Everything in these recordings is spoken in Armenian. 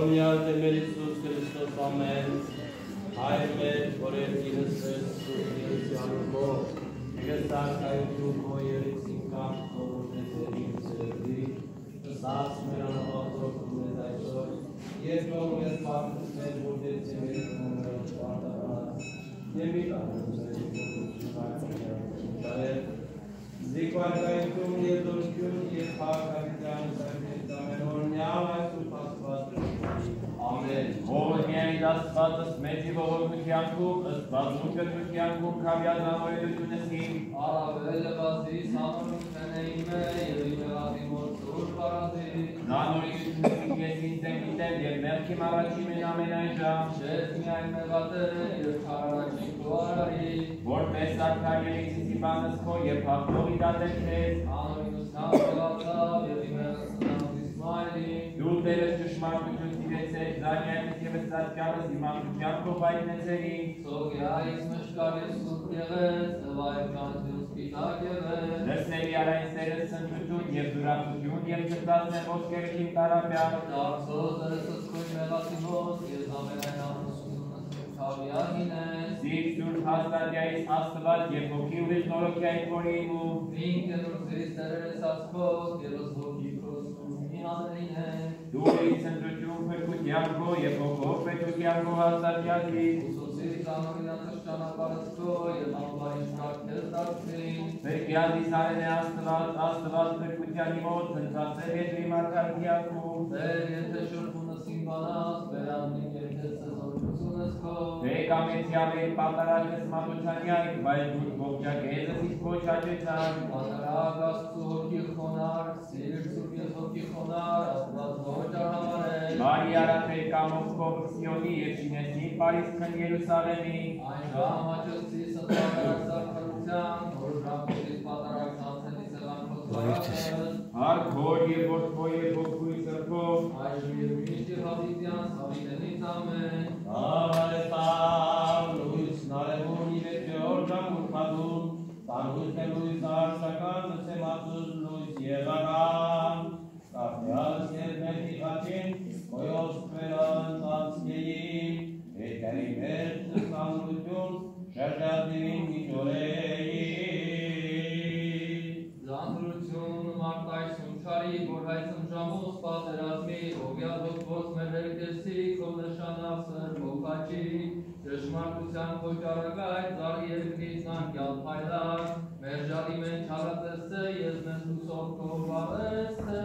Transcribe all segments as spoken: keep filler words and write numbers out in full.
Gloria al Temer Iisus Hristos, amen. Հայր օրենքինս Հիսուսի անունով, գտակայություն քո երեսին կամ քո ծերերի, սաս մեր անողորքում ես այսօր, եւ որ ես պատմել որ դեպի մեր կողմից պատահած, եւ մի բան Զիկվարկայություն եւ դուրսություն եւ քաղաքական սարքերից ամենօրյա այսու փաստված Ամեն Ով միայն Աստվածս մեծի ողորմությանքով ըստվածուն կրթությանքով քավյազանորելությունեսի Արավելը բազիս համարում քնեիմե եւ իմեղատի մորցուր պարազի Նանորիությունեսի ես ինձեմ գիտեմ եւ մերքի մարաչի մեն ամենայն ժամ Չես միայն մեղատերը եւ քարարաչին քոարարի Որպես ակարելիցիսի բանս քո եւ հաղթողի դատել քեզ Անորինուսնան խելացավ եւ իմեղացնան Իսմայլի Դու տերս ճշմարտություն սիրեցեք Զանյանից և ստացյալս իմաստության կողայտնեցերի Սոգյայից մշկարից սուտ եղեց, նվայրկանություն սպիտակ եղեց Լսների արայն սերս սնչություն և դուրակություն և չտասներ ոսկերքին տարապյալ Դարձոս դրսս քույն մեղացի ոս, ես ամենայն ամուսունս քավյալին ես Սիկ սուրդ հաստատյայից աստված և հոգի ուրիշ նորոքյայից որի իմու Մին կենուր զրիս տերերես ասքոս, երոս հոգի քոսում մի հանրին ես Դու էի ծնդրություն փրկության քո և հոգով պետության քո հաստատյալի Ուսուցիր ծանորինացս ճանապարհս քո և անվարին շարքես դարձրին Փրկյալիս արեն է աստված, աստված փրկության իմոտ ծնծացել ետրի մարգարդիակում Վեր եթե շրբունս իմ բանաս, վերանին եթե սեզորությունս քո Վեկամեցյալեր պատարակես մատուցանյայք, բայց դուր ողջակեզս իսկ ոչ հաճեցան Պատարակ աստծու հոգի խոնար, սիրիր սուրբ ես հոգի խոնար, աստված ոչ արհամարել Բարի արատեր կամով քով Սիոնի և շինեցին Պարիսքն Երուսաղեմի Այն ժամ աճեցի ստրավերակ սարքարության, որ ժամքերից պատարակ ծանցելի սեղան խոսվարակը Հարկ հոր և որդքո և ողքույ սրքով Այժմ և միշտ և հավիտյան սավիտենից ամեն Աղալեսավ, լույս նարևուն իվետյոր ժամուր խադում Տանուս է լույս արշական, նսեմացուս լույս եվարան Կապյալս և մերքի խաչին, կոյոս կվերան ծանցկեին Հետերի մեր ծանրություն, շրջադին միջորեին Ձանտրություն մարտայսում չարի, որ հայցմ ժամուս պատերազմի Հոգյալ հոգվոց մեր վերկեսի, քո նշանասր հոգաչի Դժմարտության խոճարագայt, զարի երկրից անկյալ փայլար Մեր ժալի մեն չարատեսը, ես մեզ հուսով քո բարեսը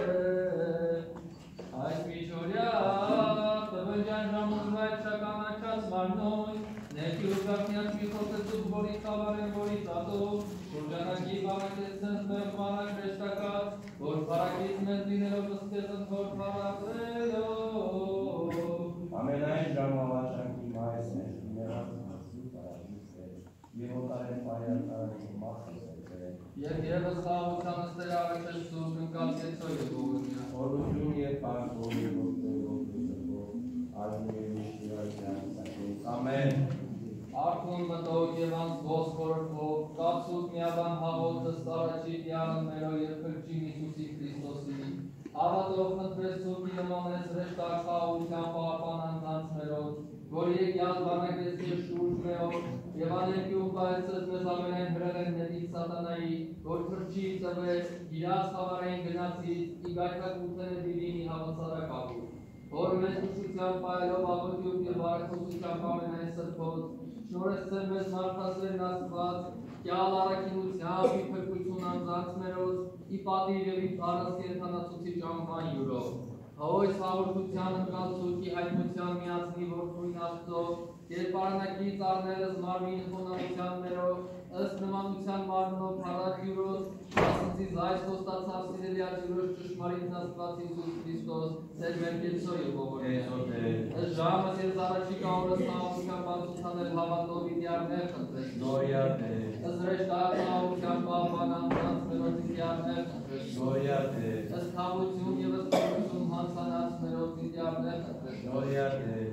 Այս միջորյա, տվնջան ժամուզվայտ շականաչած մարնոյ Ներքի ուզակնյաց մի խոսեցուկ, որի խավարեն, որի ծատով Շուրջանակի բարակեցնս մեր վանակ ռեշտակած Որ բարակից մեզ դիներով վստեղն որ բարակվելով Ամենայն ժամավաշանքի մայս մեր ներած մասու տարագից էր Եվ ոտարեն պայար տարագի մախս էր Եվ եվս խաղությանս տեր արեշես սուկ ընկած եծո և ողնյա Օրություն և պարքով և ոտներով դուսրով Այժմ և միշտի այդյան սակեից Ամեն Արքուն մտոք և անց ոսկ խորրքով Կապսուտ միաբան հաղորդս տարաչի դիարն մերո և խրճին Իսուսի Քրիստոսի Հավատով խնդրես սուկի նմանես ռեշտակ խաղության պահապան անձանց մերոց Որ եկյալ բանագես և շուրջ մեով Եվ անենքի ու պայեցս մեզ ամենայն հրեղեն նետից սատանայի Որ խրճի ծվեց, իրաց խավարային գնացից Իգայքակութեն է դիվինի հավասարակավու Որ մեզ ուշության պայելով աղոտյուր և բարեխոսության ամենայն սրբոց Շնորհեցել մեզ մարդասերն աստված, կյալ առաքինությամբ ի փրկություն անձանց մերոց, ի պատիվ և ի ծառս կենդանացուցիչ անվան յուրով։ Հոյս հաղորդության ընկալցուկի հայտնության միացնի որդույն աստծո, կերպարանակից առնելս մարմին խոնավության մերով, ըստ նմանության մարմնով հարակ յուրոս, ասնցից այս խոստացավ սիրելի աջուրոս ճշմարիտ աստված Իսուս Քրիստոս, ծեր մեր կեցո և ողորմյա։ Ըստ ժամս ես առաջիկա օրս խաղաղության բացուցանել հավատով իդիարներ խնդրես Գորյա Տեր։ Ըստ ռեշտակ խաղաղության պահպան անձանց մերոց իդիարներ խնդրես Գորյա Տեր։ Ըստ խաղություն և ըստ խաղություն հանցանած մերոց իդիարներ խնդրես Գորյա Տեր։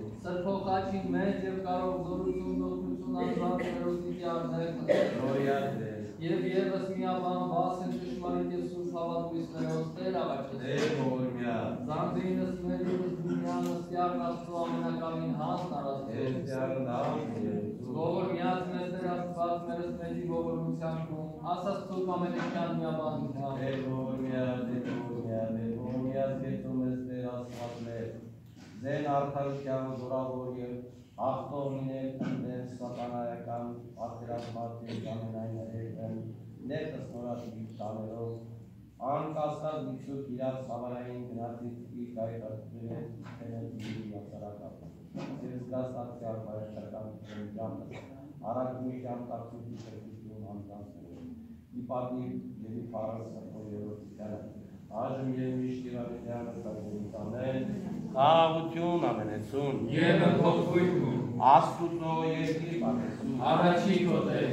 Սրբոխաչին մեծ և կարող զորություն նոտնություն անձանց մերոց իդիարներ խնդրես Գորյա Տեր։ Եվ ևս միաբան վասն ճշմարիտ և սուրբ հավատույցներով Տեր առաջես։ Դեր ողորմյա։ Զանդրինս մերինս դունյանս յարն Աստծո ամենակամին հանն արաստո։ Ես յարնամ Ողորմյաց մեզ Տեր Աստված մերս մեզի ողորմության կում, ասաս ծուկ ամենեքյան միաբանության։ Դեր ողորմյա, դեր ողորմյա, դեր ողորմյա զգեցում ես Տեր Աստված մեր, ձեն արդարության զորավոր և աղթող լինել դեր սատանայական պատերազմատին ամենայն հերեն, ներքս նորատիվ տաներով, անկասկած միջուկ իրաց հավարային գնացից իր կայտացրել են իքենել իրի ասարակապ։ Եվ զգաստացյալ բարեշտական կրնջամը, առակմիշյան կացուքի շրկություն անձանցել, իպատիվ և իպարը սրխով երորդությանը, այժմ և միշտ իրավիդյանը սրգունից ամեն, խաղություն ամենեցուն, Եվ փոխվույթում, աստուծո երկիր պատեսուն, առաջի կոտեր,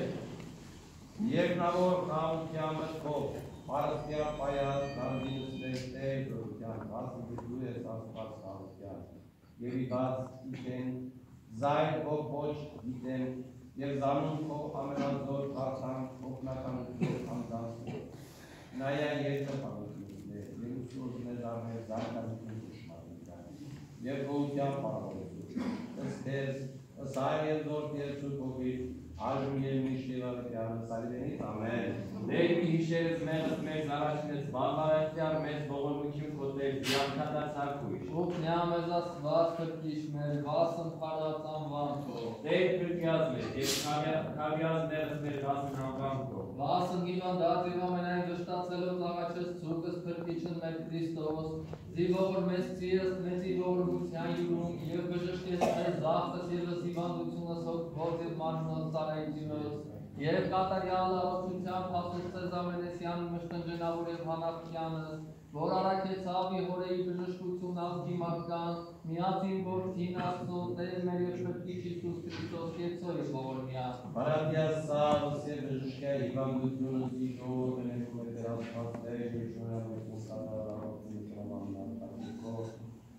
երկնավոր խաղության մտքով, Պարստյա պայած կարդինս տեր դրության, ասում դու ես աստված խաղության, և իբաց իտեն, զայր ով ոչ դիտեն, և զանուն քո ամենազոր կարթան օգնականություն անձանցում, նայան երկը խաղություններ, և ուսուր մեզ արներ զայրականություն դշմարության, և գողության պարավորություն, ըստ ես, ըստ այր և զորդ և սուրբ հոգիր, այժմ և միշտ և ավետյանը սալիվենից, ամեն։ Դեր մի հիշերս մեղս մեզ առաջնեց բալարեքյար մեզ ողորմություն կոտեր զիանքադացար կույշ։ Ուպնյա մեզ աստված կրկիշ մեր վասն պարած անվան քո։ Դեր կրկյազ մեզ և կավյազ մեղս մեր վասն անվան քո։ Վասն գիվանդած և ամենայն վշտացելով աղաչես ցուրկս կրկիչն մեր Քրիստոս, զիվոր մեզ ծիրս մեծի ողորմության յուրում և բժշկես մեր զախտս և զիվանդությունս հոգվոց և մարմնոց ծարայությունոց, և կատարյալ առողջությամբ հասուցես ամենեսյան մշտնջենավոր և հանապյանս, որ առաքեցավ իհորեի բժշկություն ազգի մարդկանց, միածին որդին Աստծո Տեր մեր և Փրկիչ Հիսուս Քրիստոս Քեծոյ ողորմյա։ Բարատյաս սավս և բժշկյա հիվանդությունս իժոր մենեքում է Տեր Աստված Տեր և շնորհավորություն կատարարավորություն աննարտակիկով,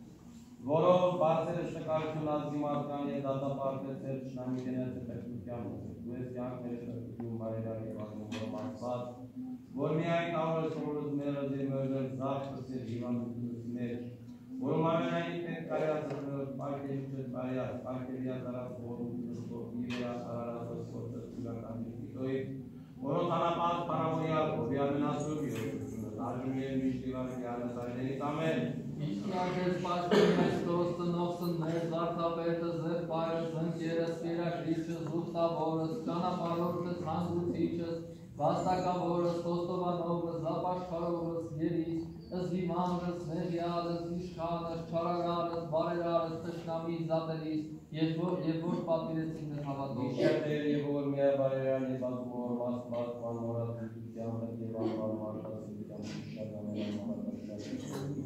որով բարձր շնորհակալություն ազգի մարդկան և դատապարտեցել ճշնամի գնացել պետության դու ես կյանք մեր շնորհություն բարերար և ակնորում Աստված, որ միայն կարող է սովորությունները ձեր մերժել զախտս և հիվանդությունս մեջ, որում ամենայնի պետք կարյացնելով պարկելիչս բարյաց, պարկելիած արած ողորմությունս ողի վերասարարածս որդս ծուրական դիրկիտոյի, որոց անապած պարավորյալ ողի ամենասուր երոշությունս, այժմ և միշտ և ավետյանը սալիվենից, ամեն։ Իշխանքես պաշտում ես Քրոստը նոխսն մեր զարդապետը զեղբայրս, ընկերս, կերակրիչս, ուստավորս, ճանապարհորդս, հանգուցիչս, վաստակավորս, խոստովանողս, ապաշխարողս, գերիս, զիվանդս, մեղյալս, իշխանս, չարարարս, բարերարս, թշնամի զատերիս, և ոչ պատվիրեցին մեզ հավատով։ Իշատեր և ողորմյա բարերար և ազգով Աստված պանմորացության հետ և անվան մարդասության շիշագաներան հավատաշատ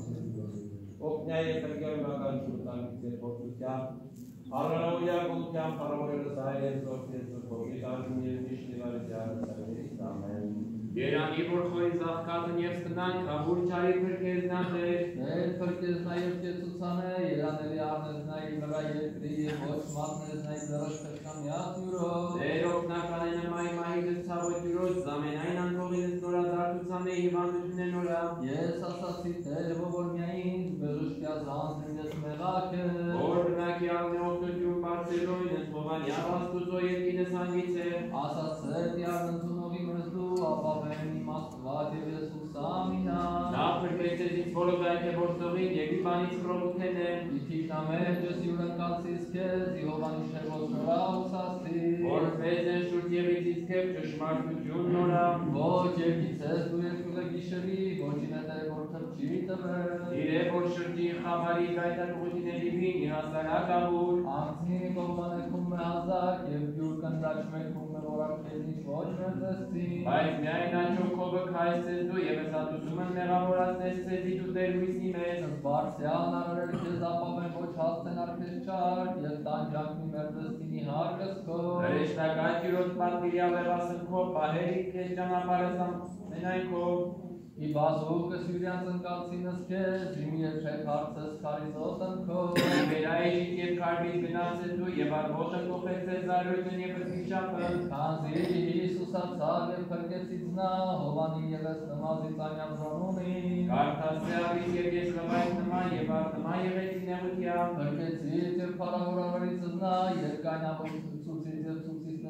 Օգնյա և պրգերմական շուրտանից և փորձության, առանողյա գողության պարավորելս այր և զորդ և զորդ հոգի կարդում և միշտ և ավետյանը սալիվենից, ամեն։ Երանի որ խորի զաղկատն և ստնան կավուր չարի փրկեզնա Տեր։ Տեր փրկեզնա և կեցուցանե, երանելի առնեզնա իր վրա երկրի և ոչ մատնեզնա իր դրաշ թշնամյաց յուրով։ Տեր օգնական է նմայի մահիդս ցավոտ յուրոց, զամենայն անկողինս նորադարտության է հիվանդություն է նորա։ Ես ասացի Տեր ողորմյային, բժշկյա զանձրին ես մեղակ է։ Որ բնակի աղն է օգնություն բարձելոյնս, հովանյա աստուծո երկինս հանգից է։ Ասացետ յարն ընդունողի մեզ դու, ապավեն իմ Աստված և Եսուս ամինա։ Նա փրկեցեցից որոզայք է որսողին և իբանից խրոմութեն է։ Իթիկնամեջս յուրընկալցիս քեզ, Իհովանի շեղոց նորա ուսասի։ Որ պեզ են շուրջ և իծից կև ճշմարտություն նորա։ Ոչ երկիցես դու երկուլը գիշերի, ոչին է Տեր որ թրջի տվել։ Իր է որ շրջի խավարի գայտակողությունների վինի հասարակավուր։ Անցնի կողմանեքում մե հազակ և գյուր կնդաչ մեքում մե որակտերնից ոչ մեր տեսցին։ Բայց միայն աչոք քովը քայսես դու և հսատուցում են մեղավորացնես ծեզի դու Տեր լույսի մեջ։ Սպարսյան արարել քեզ ապավեն ոչ հասցենար քեզ չար և տանջանքնի մեր դստինի հարկս քո։ Հրեշտակայք յուրոց պատվիրյալ է վասն քո պահերի քեզ ճանապարհս ամենայն քո։ I bazooka Syrians and Galcinas kes, Jimmy Chekarts, Carizotan Co. Bereich ihr Karbis benannt du, ihr war Roter Kopf, Cesaröten, ihr Versicherten. Kanzi Jesus Atzale, Pergetsizna, Hovani Yevesta Mazitanya Branumi. Kartas Servis, ihr Geslawait, Nama, ihr war Nama, ihr Retin, ihr Mutia. Pergetzit, Parahura Varitsna, Yevgania Zuzit, Zuzit,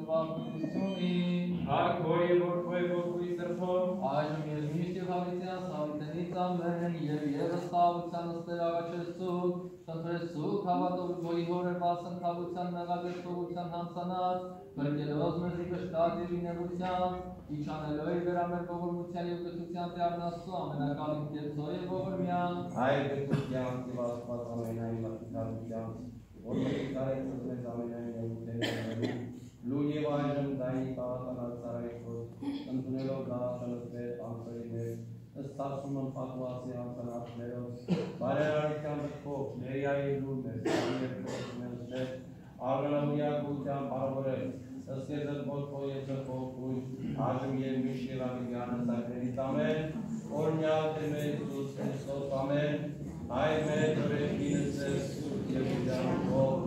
Nevakutuni. Harkor, ihr Vorkoi, Vorkoi, Serfor. Այժմ ես միշտ և հավիտյանս հավիտենից ամեն, և եվս խաղությանս տերաղաչեսու, շնտրեսու, հավատով գոյի հորեր վասն խաղության մեղագերտողության հանցանած, պրկելով մեզի կշտատի լինևության, իչանելով վերամեր ողորմության և գծության տեարնասու ամենակալին կեցո և ողորմյան։ Այր գծության տիվասպատ ամենային մատիկալության, որ մետիկարեց զվեզ ամենային եվութենիներու, լու և այժմ դայնի պաղատանալ ծարայքոտ, ընդունելով դաշանըսվետ անցորիներ, ըստացումն պատվասի անցանացներով, բարերարության բտքով, ներյայի լուրներ, երկրոսմենսներ, արգանավույակության պարավորել, ըսկեզըտ ոտքով և ծրքով կույն, այժմ և միշտ և ագիգյանս ակրերից ամեն, օրնյալ տեմեր Իսուս Քրիստոս ամեն, այր մեր դորեքինս ես սուրտ և ուջանքով,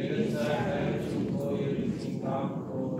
Եգսակայությունքով և իսինքամքով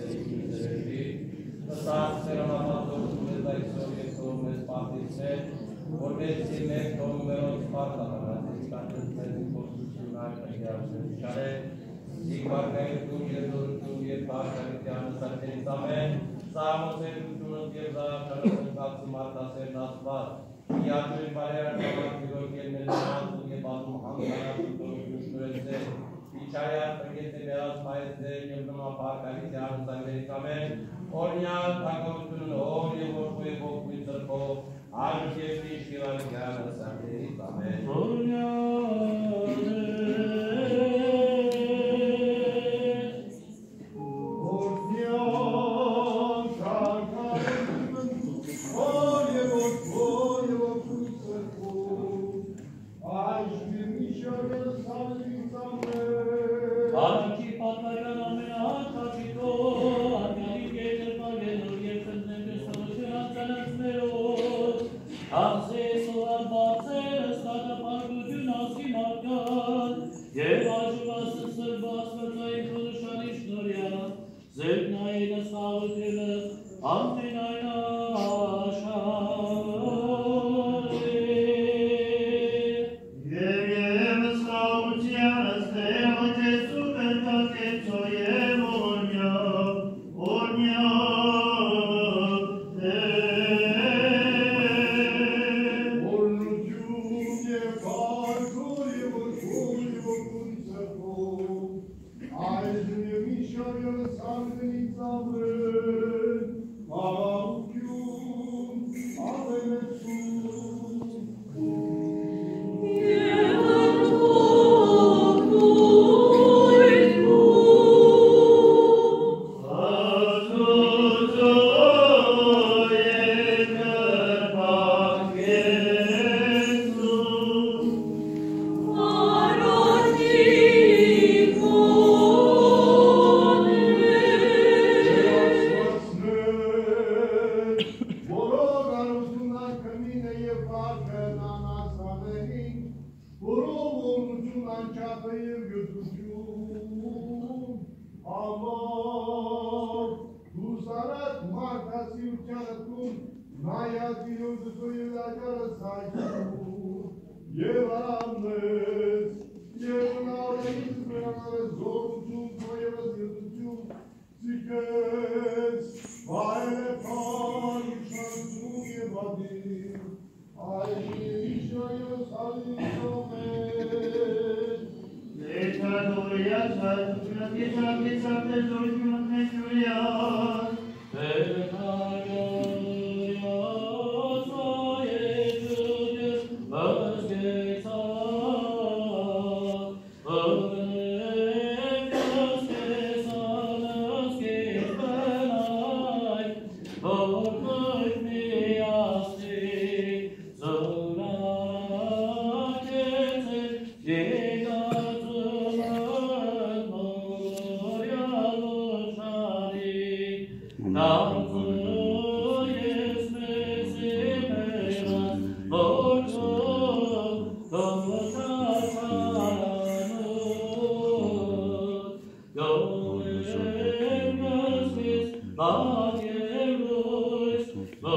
և սերքի, ըստած սերամատատորություն ես այսօր և թող մեզ պարտիցներ, որվեցի մեր թող մերոց պարտականած, իսկատես մեզ ինքոսություն այլ պրգյարություն շարել, զիգվարգայություն և դորություն և պարտարիքյան սարքերից ամեն, սահմոսերությունըտ և զարաշանս ընկացի մարդասերն ասված, իաջույր բարերարքավար գիրոք և մեր նրանցում և բազում հանկանացում տորություն շուրեցել, Իչարյան պրգետ է մերած պայսդեր և նմապարկարիցի անուսանգերից ամեն, օրնյալ թակավությունն օր և որդու և ողքույն ծրքով, այժմ և միշտ և ալիգյան ասանգերից ամեն։ Օրնյալ Now, yes,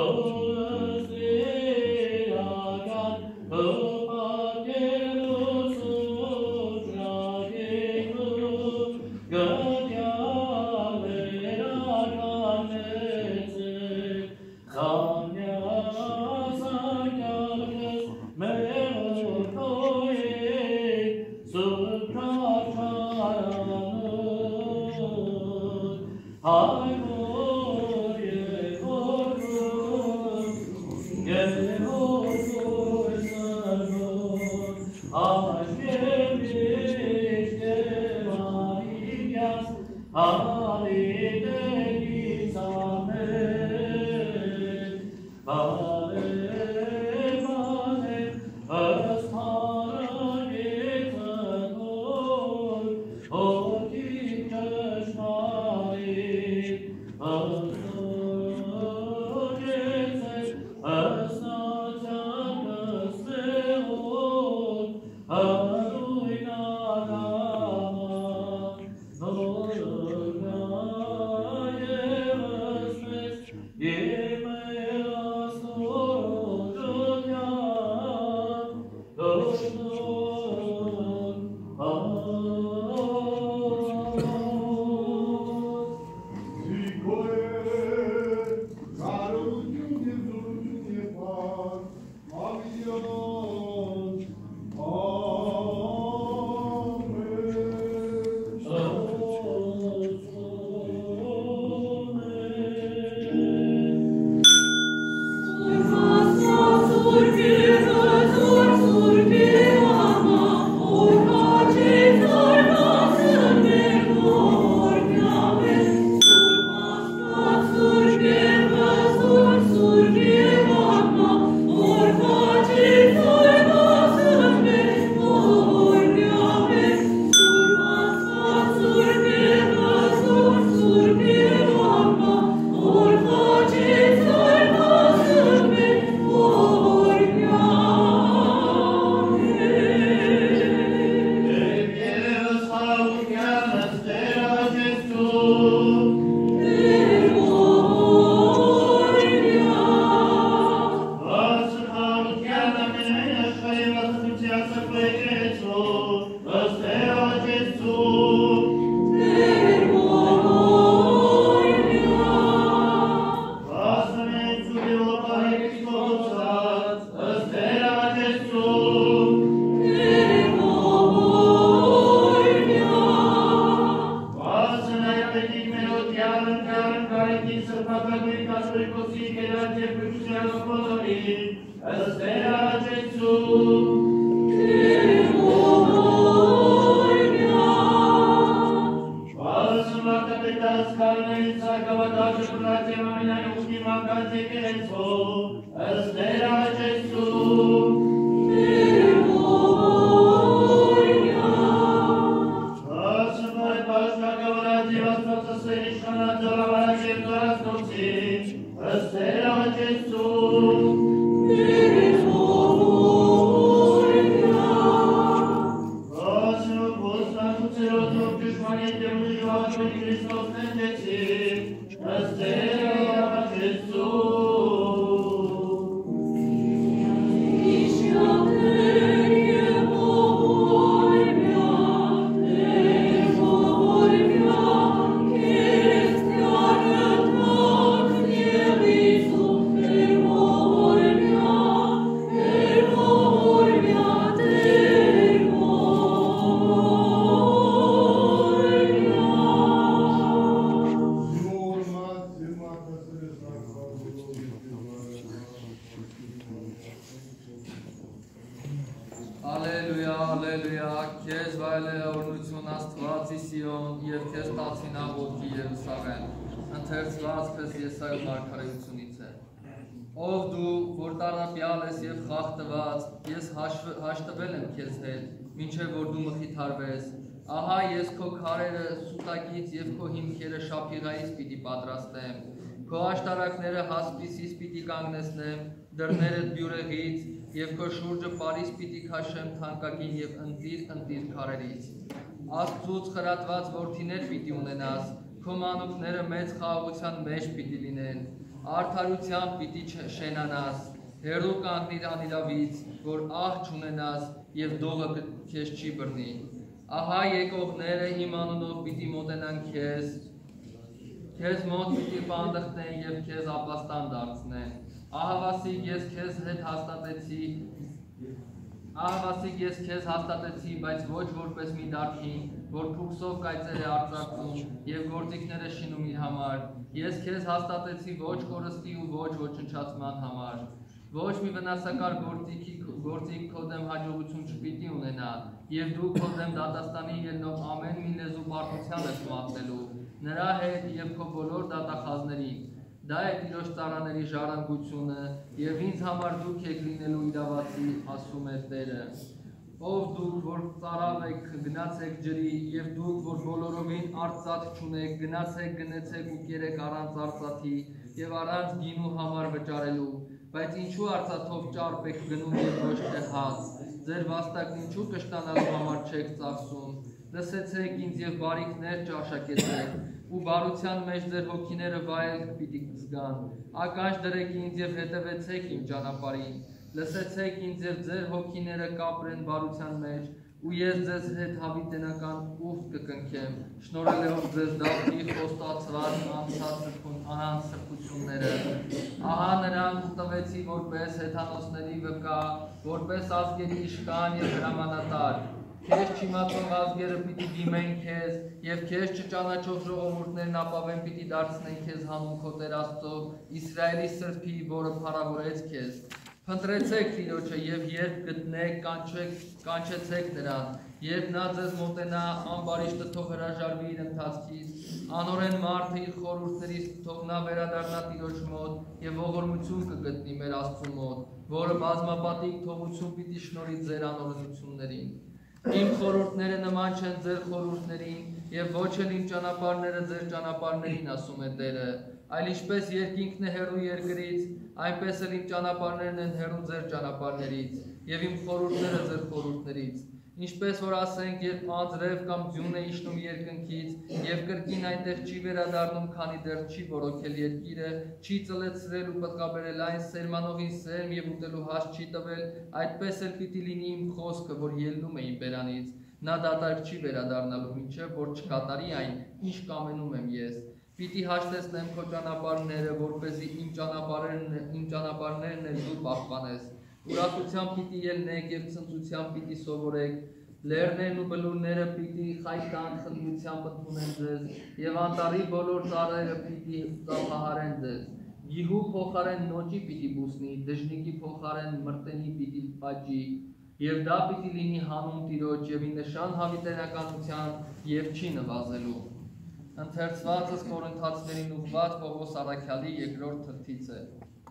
Ով դու, որ տարապյալ ես և խախտված, ես հաշտվել եմ քեզ հետ, մինչև որ դու մխիթարվես, ահա ես քո քարերը սուտակից և քո հիմքերը շապիղայից պիտի պատրաստեմ, քո աշտարակները հասպիսից պիտի կանգնեցնեմ, դռներդ բյուրեղից և քո շուրջը պարից պիտի քաշեմ թանկագին և ընտիր-ընտիր քարերից։ Աստծուց խրատված որդիներ պիտի ունենաս, քո մանուկները մեծ խաղաղության մեջ պիտի լինեն, Արդարությամբ պիտի շենանաս, հերու կանգնիր անիրավից, որ ահ չունենաս և դողը քեզ չի բռնի։ Ահա եկողները իմ անունով պիտի մոտենան քեզ, քեզ մոտ պիտի պանդխնեն և քեզ ապաստան դարձնեն։ Ահավասիկ ես քեզ հետ հաստատեցի, ահավասիկ ես քեզ հաստատեցի, բայց ոչ որպես մի դարբին, որ փուքսով կայծեր է արձակվում և գործիքները շինում իր համար։ Ես քեզ հաստատեցի ոչ կորստի ու ոչ ոչնչացման համար։ Ոչ մի վնասակար գործիք քո դեմ հաջողություն չպիտի ունենա, և դու քո դեմ դատաստանի ելնող ամեն մի լեզու պարտության ես մատնելու, նրա հետ և քո բոլոր դատախազներին։ Դա է Տիրոջ ծառաների ժառանգությունը, և ինձ համար դուք եք լինելու իրավացի, ասում է Տերը։ Ով դուք, որ ծարավ եք, գնացեք ջրի, և դուք, որ բոլորովին արծաթ չունեք, գնացեք գնեցեք ու կերեք առանց արծաթի և առանց գինու համար վճարելու, բայց ինչու արծաթով ճարպ եք գնում և ոչ թե հաց, ձեր վաստակն ինչու կշտանալու համար չեք ծախսում, լսեցեք ինձ և բարիքներ ճաշակեցեք, ու բարության մեջ ձեր հոգիները վայելք պիտի զգան, ականջ դրեք ինձ և հետևեցեք իմ ճանապարհին, լսեցեք ինձ և ձեր հոգիները կապրեն բարության մեջ, ու ես ձեզ հետ հավիտենական ուխտ կկնքեմ, շնորհելով ձեզ Դավթի խոստացված անհանց սրբությունները։ Ահա նրան տվեցի որպես հեթանոսների վկա, որպես ազգերի իշխան և հրամանատար։ Քեզ չիմացող ազգերը պիտի դիմեն քեզ, և քեզ չճանաչող ժողովուրդներն ապավեն պիտի դարձնեն քեզ հանուն քո Տեր Աստծո, Իսրայելի Սրբի, որը փառավորեց քեզ։ Փնտրեցեք Տիրոջը և երբ գտնեք, կանչեցեք նրան, երբ նա ձեզ մոտենա, ամբարիշտը թող հրաժարվի իր ընթացքից, անօրեն մարդը իր խորհուրդներից թող նա վերադառնա Տիրոջ մոտ և ողորմություն կգտնի մեր Աստծու մոտ, որը բազմապատիկ թողություն պիտի շնորհի ձեր անօրենություններին։ Իմ խորհուրդները նման չեն ձեր խորհուրդներին, և ոչ էլ իմ ճանապարհները ձեր ճանապարհներին, ասում է Տերը, այլ ինչպես երկինքն է հեռու երկրից, այնպես էլ իմ ճանապարհներն են հեռու ձեր ճանապարհներից, և իմ խորհուրդները ձեր խորհուրդներից։ Ինչպես որ ասենք, երբ անձրև կամ ձյուն է իջնում երկնքից, և կրկին այնտեղ չի վերադառնում, քանի դեռ չի բորոքել երկիրը, չի ծլեցրել ու պտղաբերել այն, սերմանողին սերմ և ուտելու հաս չի տվել, այդպես էլ պիտի լինի իմ խոսքը, որ ելնում է իմ բերանից, նա դատարկ չի վերադառնալու, մինչև որ չկատարի այն, ինչ կամենում եմ ես։ Պիտի հաշտեցնեմ քո ճանապարհները, որպեսզի իմ ճանապարհներն իմ ճանապարհներն էլ դու պահպանես։ Ուրախությամբ պիտի ելնեք և ցնծությամբ պիտի սովորեք, լեռներն ու բլուրները պիտի խայտան խնդրությամբ ընդունեն ձեզ, և անտառի բոլոր ծառերը պիտի ծափահարեն ձեզ։ Գիհու փոխարեն նոճի պիտի բուսնի, դժնիկի փոխարեն մրտենի պիտի պատժի, և դա պիտի լինի հանուն Տիրոջ և ի նշան հավիտենականության և չի նվազելու։ Ընթերցվածս Կորինթացիներին ուղղված Պողոս առաքյալի երկրորդ թղթից է։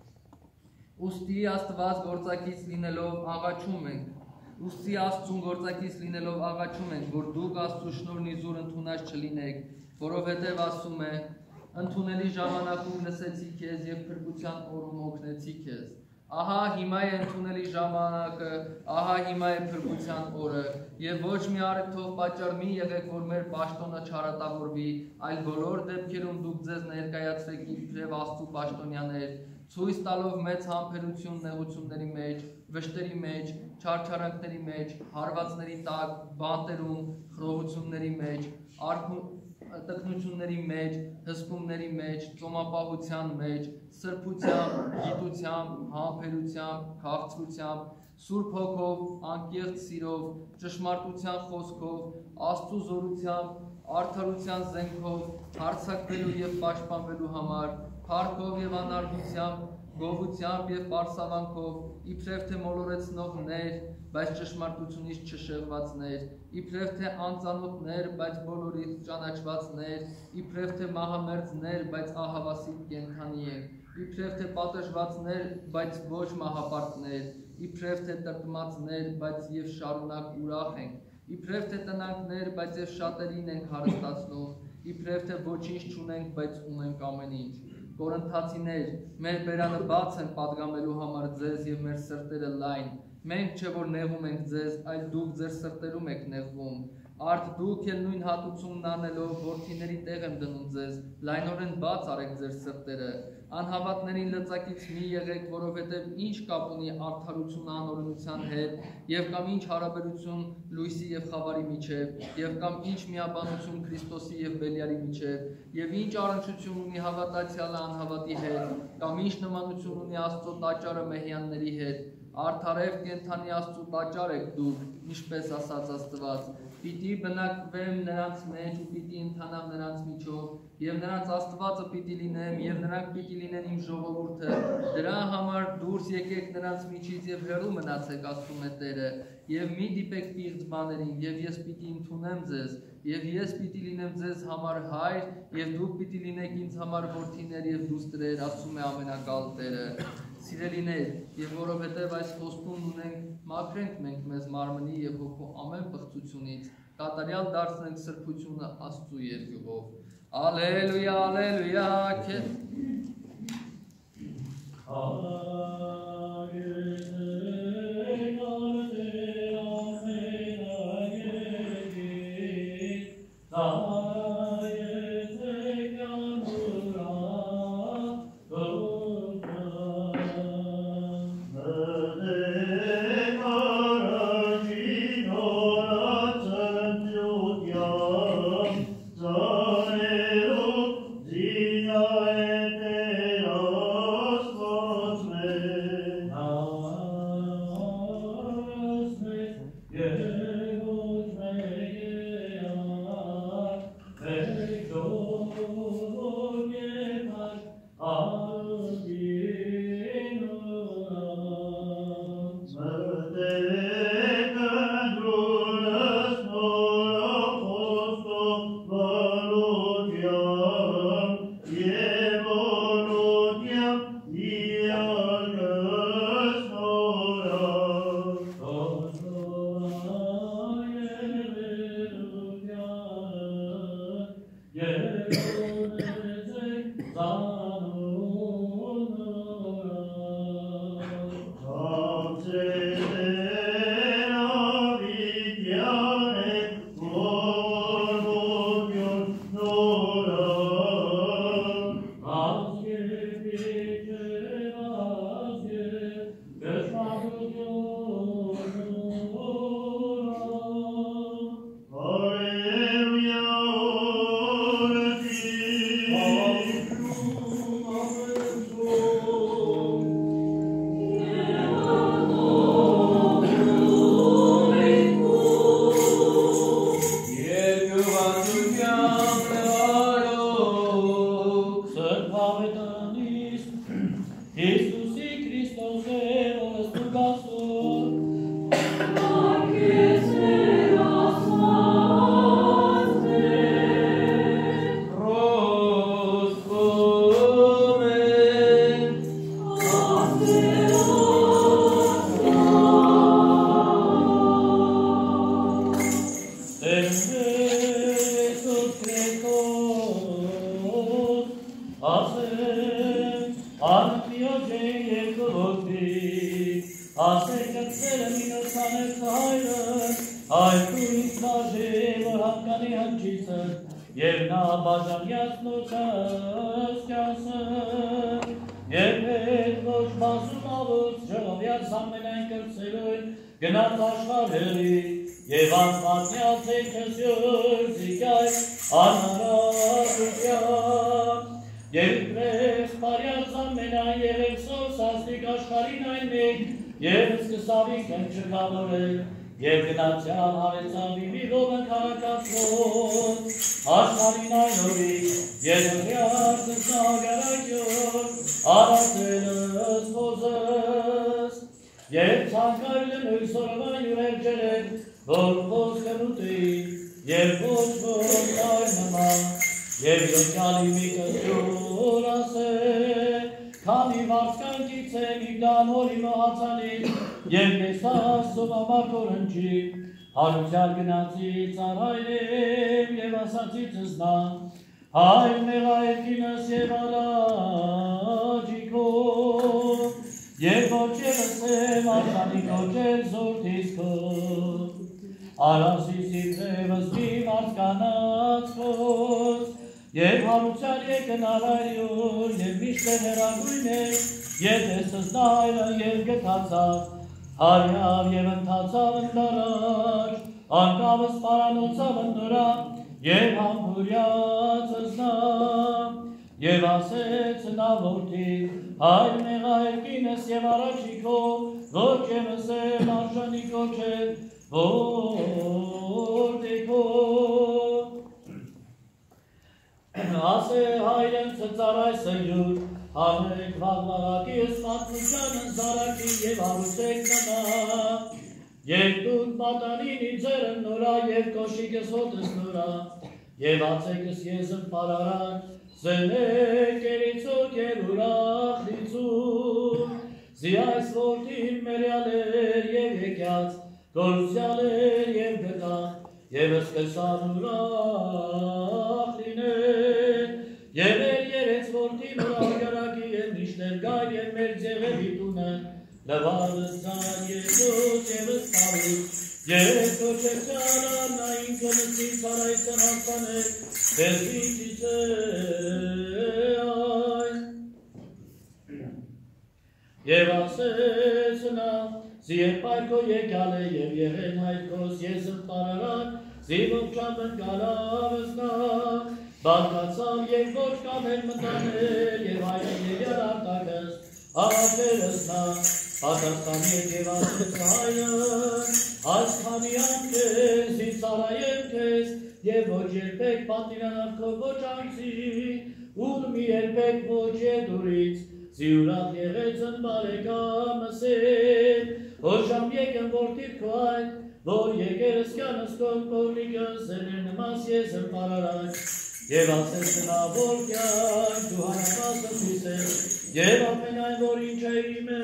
Ուստի Աստված գործակից լինելով աղաչում ենք, ուստի Աստծուն գործակից լինելով աղաչում ենք, որ դուք Աստծու շնորհն իզուր ընդունած չլինեք, որովհետև ասում է. ընդունելի ժամանակում լսեցի քեզ և փրկության օրում օգնեցի քեզ։ Ահա հիմա է ընդունելի ժամանակը, ահա հիմա է փրկության օրը, և ոչ մի առիթով պատճառ մի եղեք, որ մեր պաշտոնը չարատավորվի, այլ բոլոր դեպքերում դուք ձեզ ներկայացրեք իբրև Աստծու պաշտոնյաներ, ցույց տալով մեծ համբերություն նեղությունների մեջ, վշտերի մեջ, չարչարանքների մեջ, հարվածների տակ, բանտերում, խռովությունների մեջ, տկնությունների մեջ, հսկումների մեջ, ծոմապահության մեջ, սրբությամբ, գիտությամբ, համբերությամբ, քաղցրությամբ, Սուրբ Հոգով, անկեղծ սիրով, ճշմարտության խոսքով, Աստծու զորությամբ, արդարության զենքով, հարձակվելու և պաշտպանվելու համար, փառքով և անարգությամբ, գովությամբ և պարսավանքով, իբրև թե մոլորեցնողներ, բայց ճշմարտությունից չշեղվածներ, իբրև թե անծանոթներ, բայց բոլորից ճանաչվածներ, իբրև թե մահամերձներ, բայց ահավասիկ կենդանի ենք, իբրև թե պատժվածներ, բայց ոչ մահապարտներ, իբրև թե տրտմածներ, բայց և շարունակ ուրախ ենք, իբրև թե տնանքներ, բայց և շատերին ենք հարստացնում, իբրև թե ոչինչ չունենք, բայց ունենք ամեն ինչ։ Կորինթացիներ, մեր բերանը բաց են պատգամելու համար ձեզ և մեր սրտերը լայն, մենք չէ որ նեղում ենք ձեզ, այլ դուք ձեր սրտերում եք նեղվում, արդ դուք էլ նույն հատուցումն անելով որդիների տեղ եմ դնում ձեզ, լայնորեն բաց արեք ձեր սրտերը, Անհավատներին լծակից մի եղեք, որովհետև ինչ կապ ունի արդարությունը անօրենության հետ, եւ կամ ինչ հարաբերություն լույսի եւ խավարի միջև, եւ կամ ինչ միաբանություն Քրիստոսի եւ Բելիարի միջև, եւ ինչ առնչություն ունի հավատացյալը անհավատի հետ, կամ ինչ նմանություն ունի Աստծո տաճարը մեհյանների հետ, արդարև կենթանի Աստծո տաճար եք դուք, ինչպես ասաց Աստված, պիտի բնակվեմ նրանց մեջ ու պիտի ընթանամ նրանց միջով, եւ նրանց Աստվածը պիտի լինեմ, եւ նրանք պիտի լինեն իմ ժողովուրդը, դրա համար դուրս եկեք նրանց միջից եւ հեռու մնացեք, ասում է Տերը, եւ մի դիպեք պիղծ բաներին, եւ ես պիտի ընդունեմ ձեզ, եւ ես պիտի լինեմ ձեզ համար հայր, եւ դուք պիտի լինեք ինձ համար որդիներ եւ դուստրեր, ասում է ամենակալ Տերը։ Սիրելիներ, եւ որովհետեւ այս խոստումն ունենք, մաքրենք մենք մեզ մարմնի եւ հոգու ամեն պղծությունից, կատարյալ դարձնենք սրբությունը Աստծո երկյուղով։ Ալելույա, ալելույա, քեզ Հարության գնացի ծառայրեմ և ասացի ծզնան, հայր մեղայրքինս և արաջիկով, և ոչևս եմ արժանի կոչել զորդիս քո, արասի սիտրևս մի մարդ կանաց քոս, և հարության եկնարայր, և միշտ է հեռագույն է, և տեսս նայրը և գթացավ, հարյավ և ընթացավ ընդարաջ, անկավս պարանոցավ ընդնորա, և համբուրյացս նա, և ասեց նա որդին, հայր մեղայր կինս և առաջիքո, ոչ ևս եմ արժանի կոչել, որդիքո։ Ասե հայրեն ծծարայսը յուր, հանեք վաղվաղակի ըսպատմությանն զարակի և հարուցեք ննա, և տուտ մատանին իձերն նորա և կոշիկս հոտս նորա, և ացեկս եզն պարարան, զենեք երիցոք և ուրախ լիցում, զի այս որդին մերյալ և եկյաց, գորուսյալ և գտան, և ըսկեսան ուրախ լինեն, և էր երեց որդին ուրախ գարակի և միշներ գայր և մեր ձեղևի տունը, լվալը ձան և ոց և ըսպարուց, և կոչեցյալան նա ինքը նսի ծարայսն անցանել, դեզվիչից է այն։ Եվ ասեց նա, զի և պայքո եկյալ է և եղեն հայրքոս եզն պարարան, զի ողջան մնգալավս նա, բարկացավ և ոչ կամեր մտանել, և հայրն և յարարտակս, աղապերս նա, պատասխան և ասեց հայրն, այսքանի անկես, զի ծարայեմ քեզ, և ոչ երբեք պատիրանավ քո ոչ անցի, ուր մի երբեք ոչ եդուրից, զի ուրախ եղեցն բարեկամս եմ, հոշամ եկեմ որդիր քո այդ, որ եկերս կյանս կոն կորնիկս զեներ նմաս եզն պարարակ, և ասես նա որ կյան դու հարապասը թույս է, և ամեն այն որ ինչ է իմե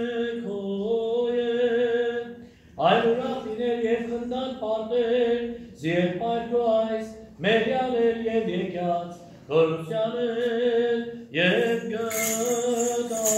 քո է, այլ ուրախ լիներ և խնդան պարտեր, զի և պայրքո այս մերյալ էր և եկյաց, գորուսյան էր և գտան։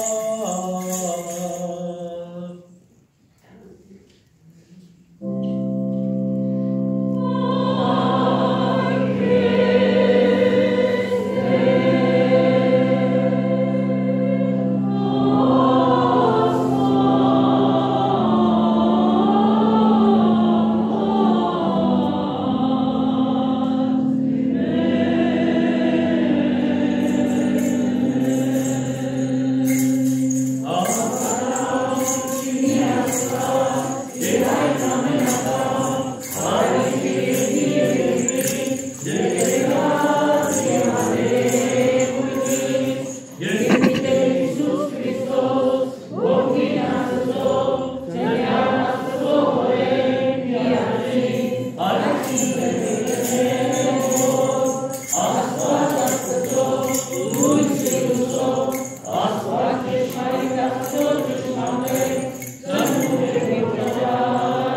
Asphalt,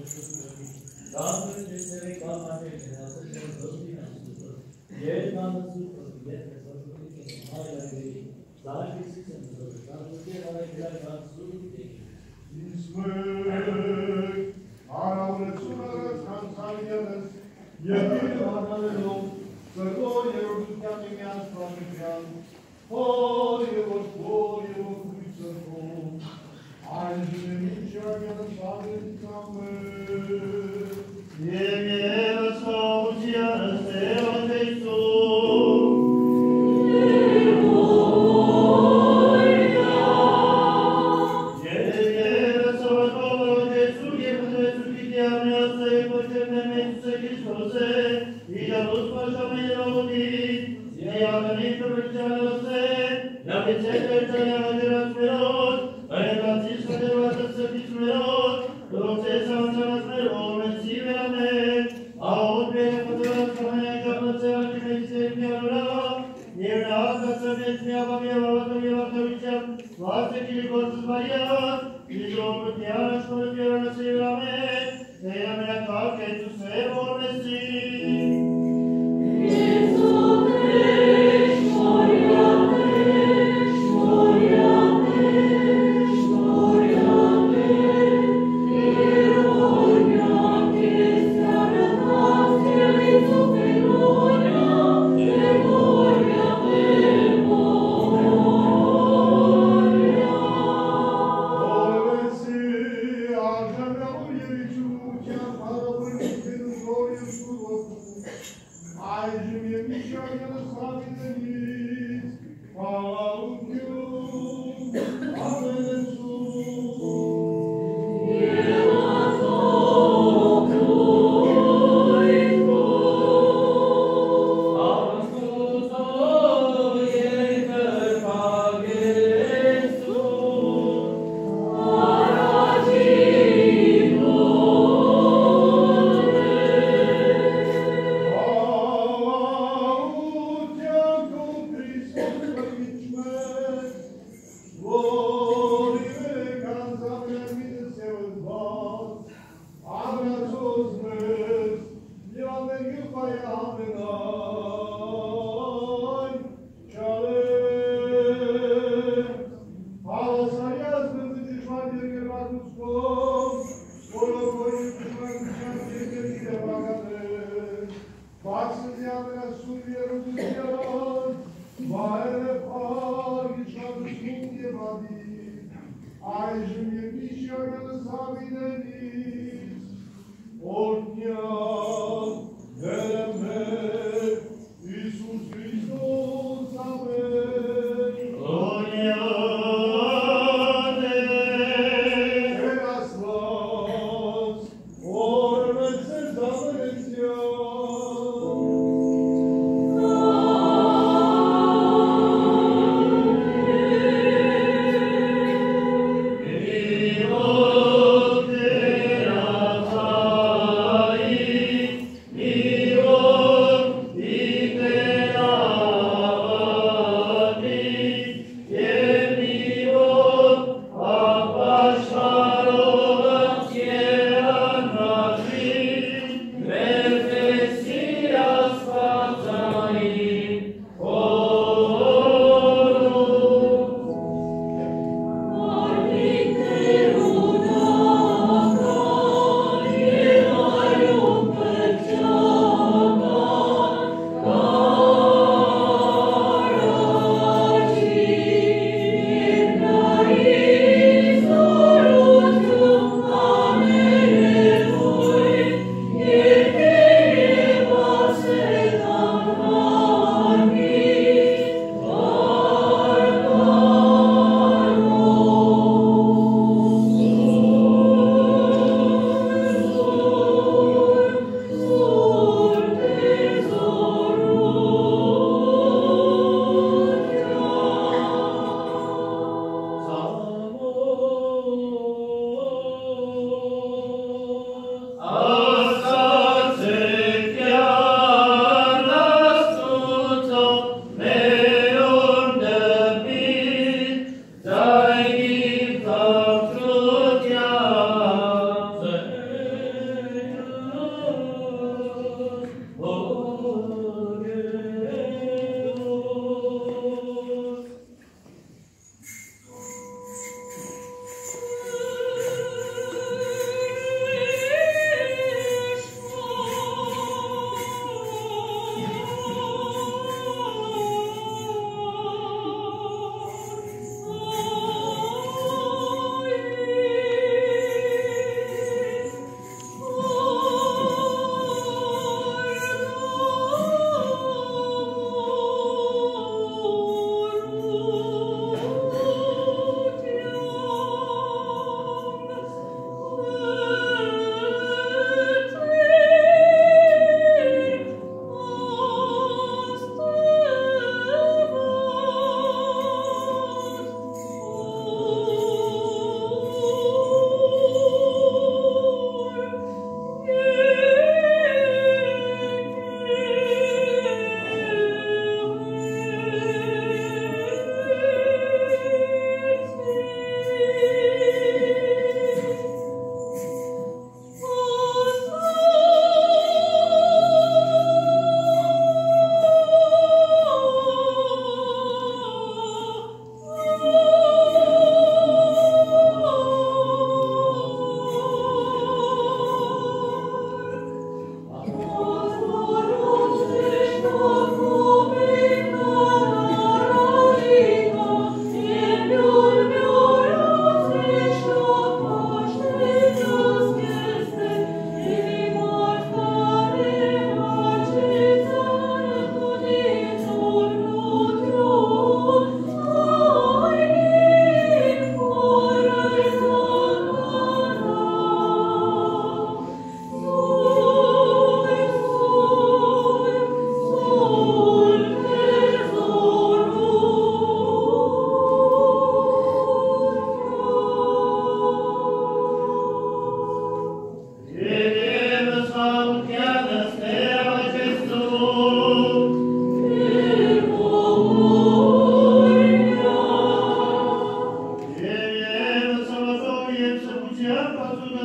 Oh,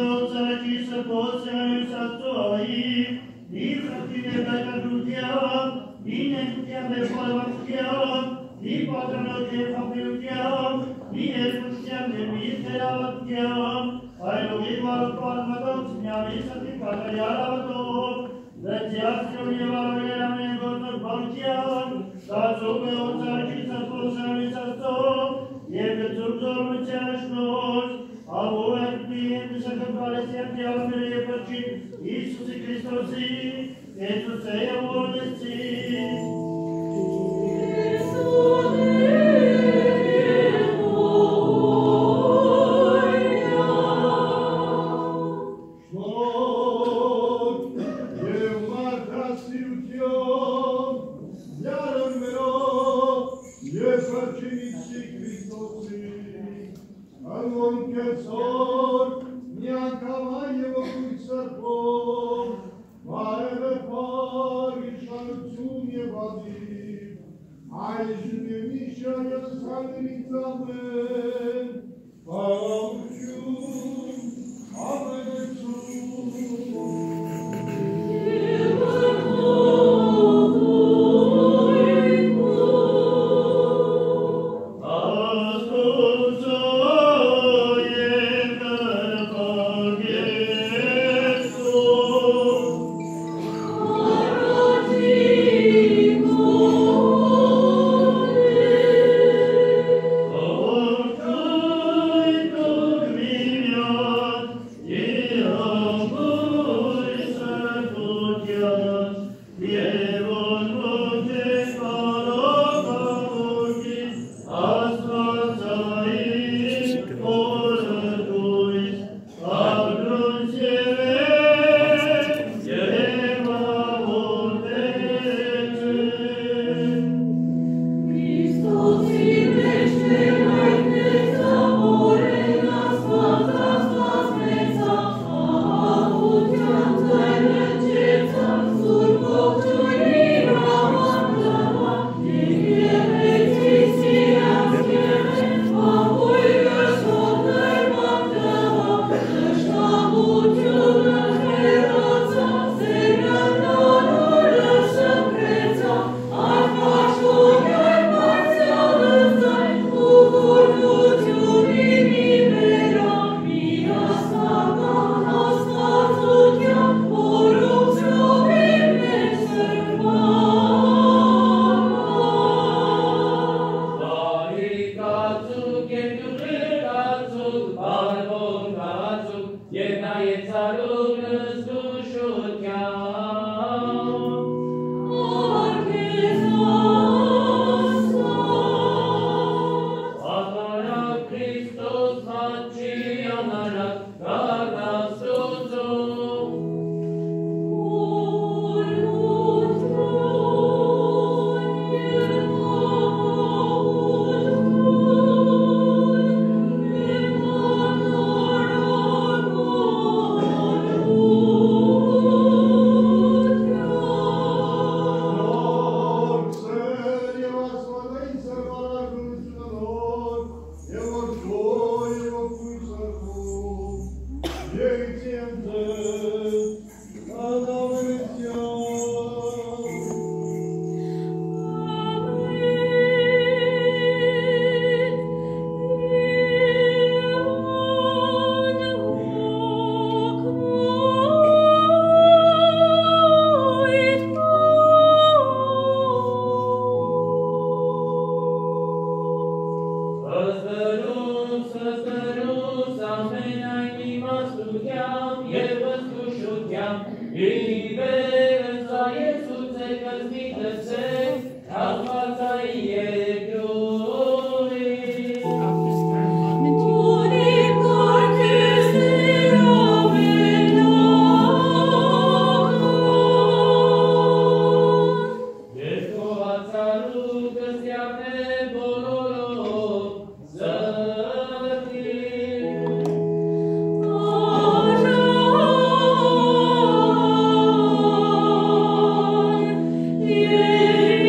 Yeah.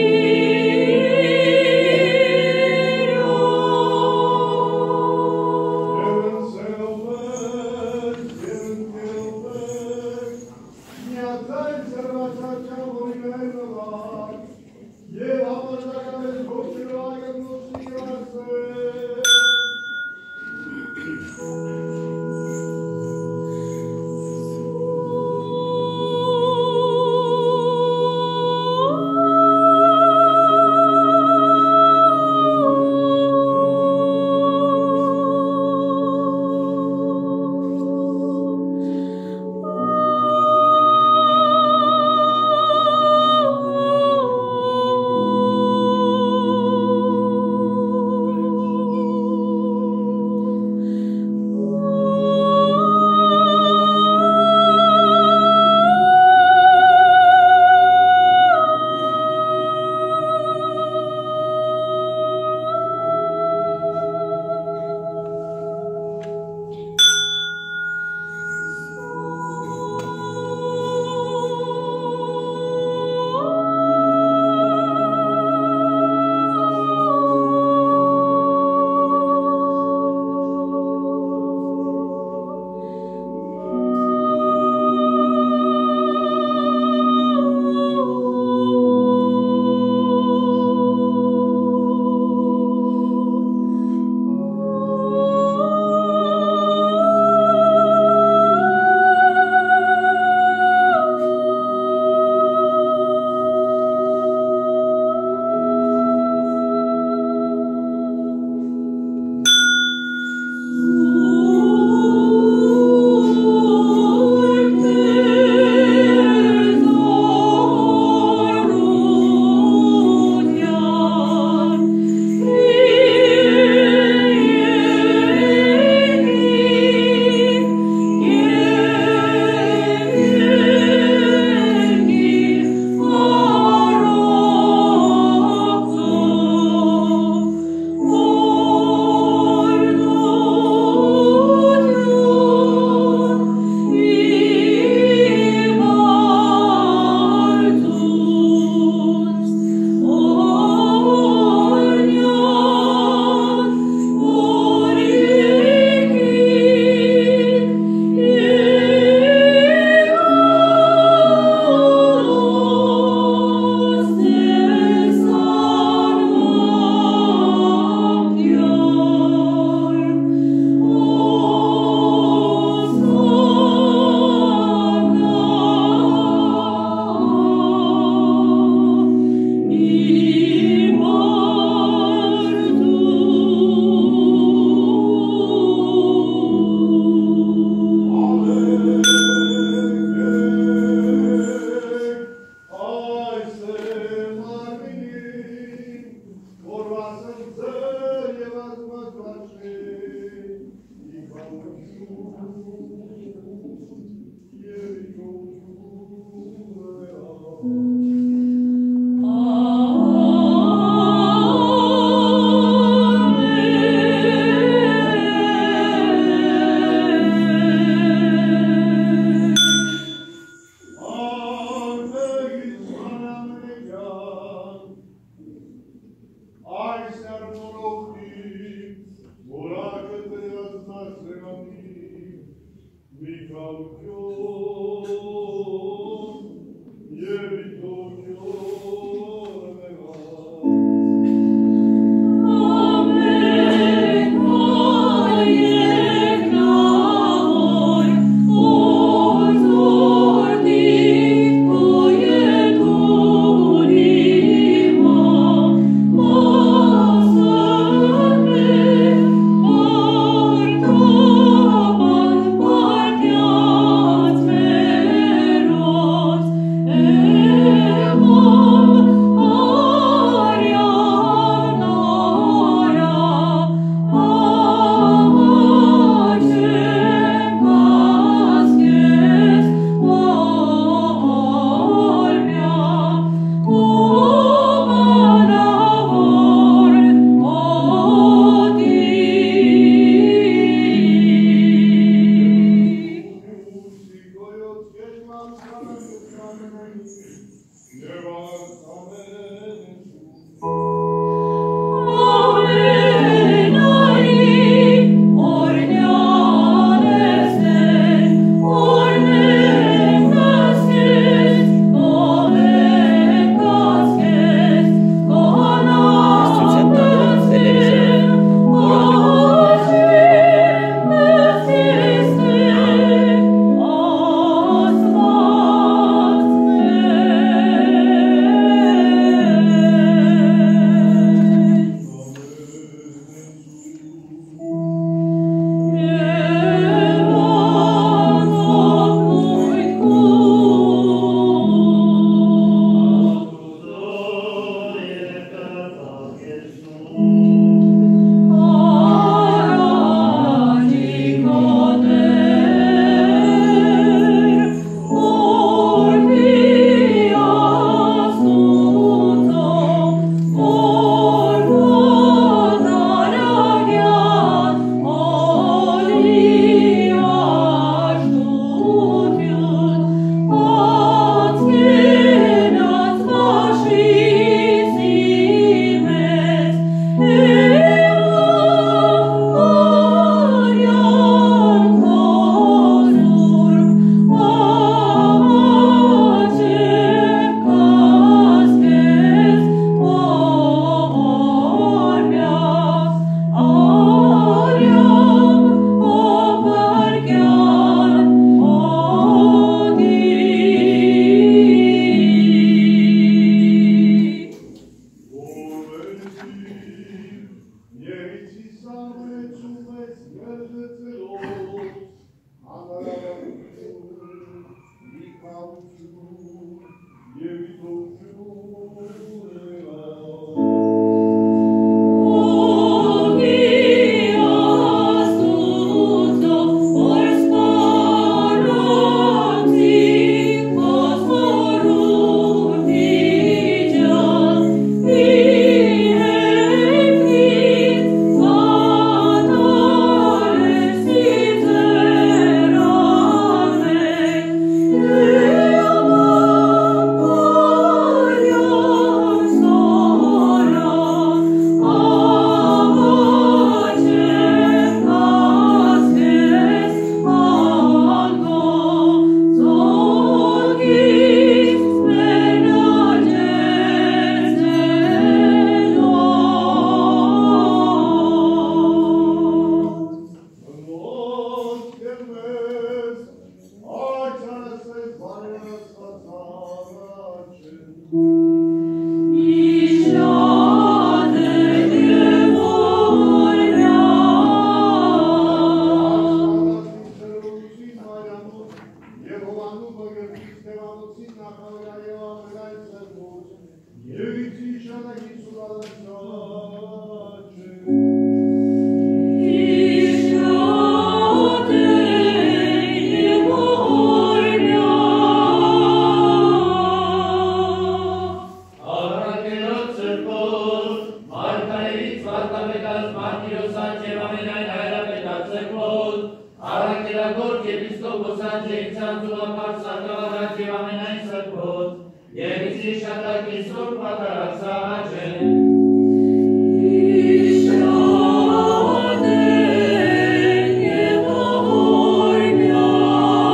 Amen.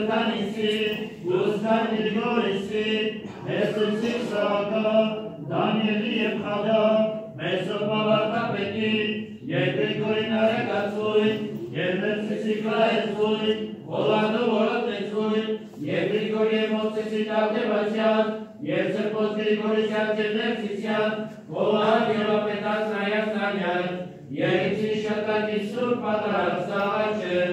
Tanisi, Gustan Grigorisi, Mesut Saka, Daniel Yevchada, Mesut Malaka Peki, Yevgrigori Naragatsui, Yevgrigori Siklaetsui, Olando Volotetsui, Yevgrigori Mosesitavde Vasyat, Yevsepos Grigori Syatsevnevsisyan, Olad Yevapetas Nayas Nanyat, Yevitsi Shataki Sur Patarat Savachem.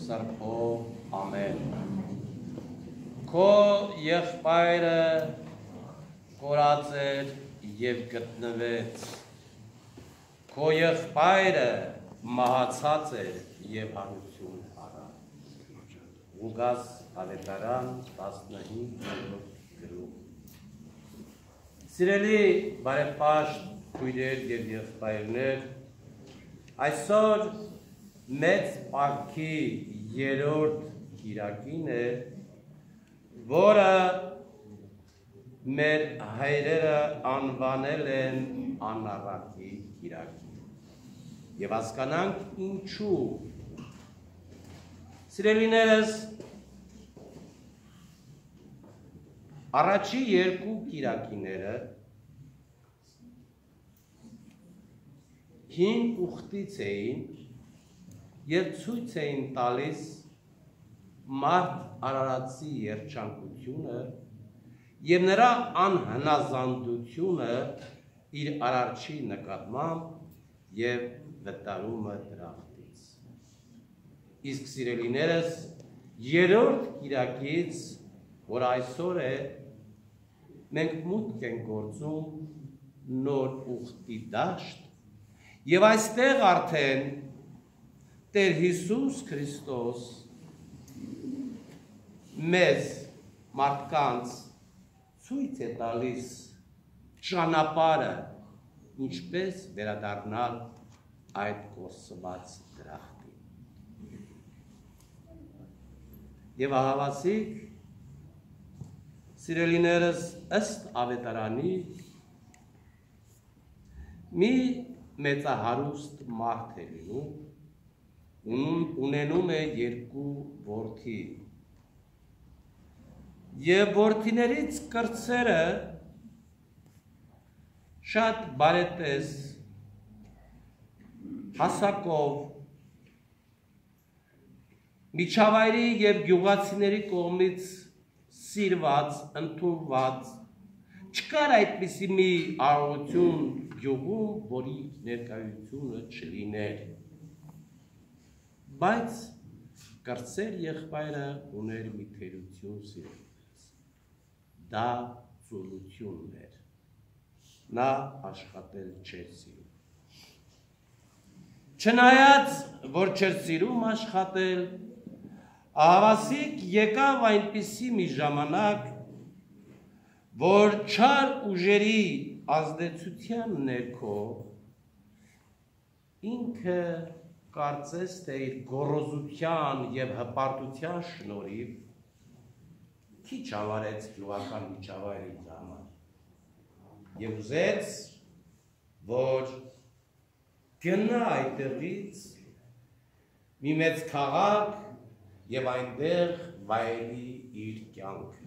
Սրբով ամեն։ Քո եղբայրը կորած էր և գտնվեց, քո եղբայրը մահացած էր և հարություն առավ։ Ղուկաս ավետարան տասնհինգ գրում։ Սիրելի բարեպաշտ քույրեր և եղբայրներ, այսօր մեծ պարգի երրորդ կիրակին է, որը մեր հայրերը անվանել են անառակի կիրակի։ Եվ հասկանանք ինչու։ Սիրելիներս, առաջի երկու կիրակիները հին ուխտից էին և ցույց էին տալիս մարդ Արարածի երջանկությունը և նրա անհնազանդությունը իր արարչի նկատմամբ և վտարումը դրախտից։ Իսկ սիրելիներս, երրորդ կիրակից, որ այսօր է, մենք մուտք ենք գործում նոր ուխտի դաշտ և այստեղ արդեն Տեր Հիսուս Քրիստոս մեզ մարդկանց ցույց է տալիս ճանապարհը, ինչպես վերադառնալ այդ կորսված դրախտին։ Եվ ահավասիկ, սիրելիներս, ըստ ավետարանի, մի մեծահարուստ մարդ է լինում, ունենում է երկու որդի, և որդիներից կրտսերը շատ բարետես, հասակով, միջավայրի և գյուղացիների կողմից սիրված, ընդունված, չկար այդպիսի մի արարողություն գյուղում, որի ներկայությունը չլիներ։ Բայց կրտսեր եղբայրը ուներ մի թերություն սիրելիներս։ Դա ծուլությունն էր։ Նա աշխատել չէր սիրում։ Չնայած, որ չէր սիրում աշխատել, ահավասիկ եկավ այնպիսի մի ժամանակ, որ չար ուժերի ազդեցության ներքո ինքը կարծես թե իր գոռոզության և հպարտության շնորհիվ քիչ ավարեց գյուղական միջավայրի համար և ուզեց, որ գնա այդտեղից մի մեծ քաղաք և այնտեղ վայելի իր կյանքը։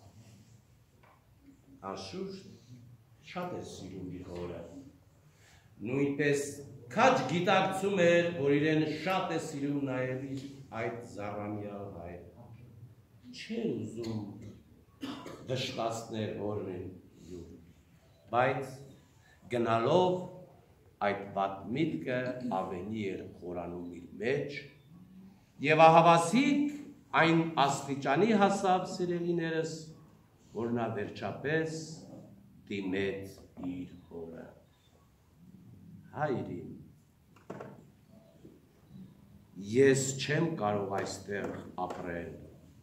Անշուշտ շատ է սիրում իր հորը, նույնպես քաջ գիտակցում էր, որ իրեն շատ է սիրում նաև իր այդ զառամյալ հայրը, չէր ուզում դժտացներ հորն յուր, բայց գնալով այդ վատ միտքը ավելի էր խորանում իր մեջ և ահավասիկ այն աստիճանի հասավ, սիրելիներս, որ նա վերջապես դիմեց իր հորը։ Հայրին, ես չեմ կարող այստեղ ապրել,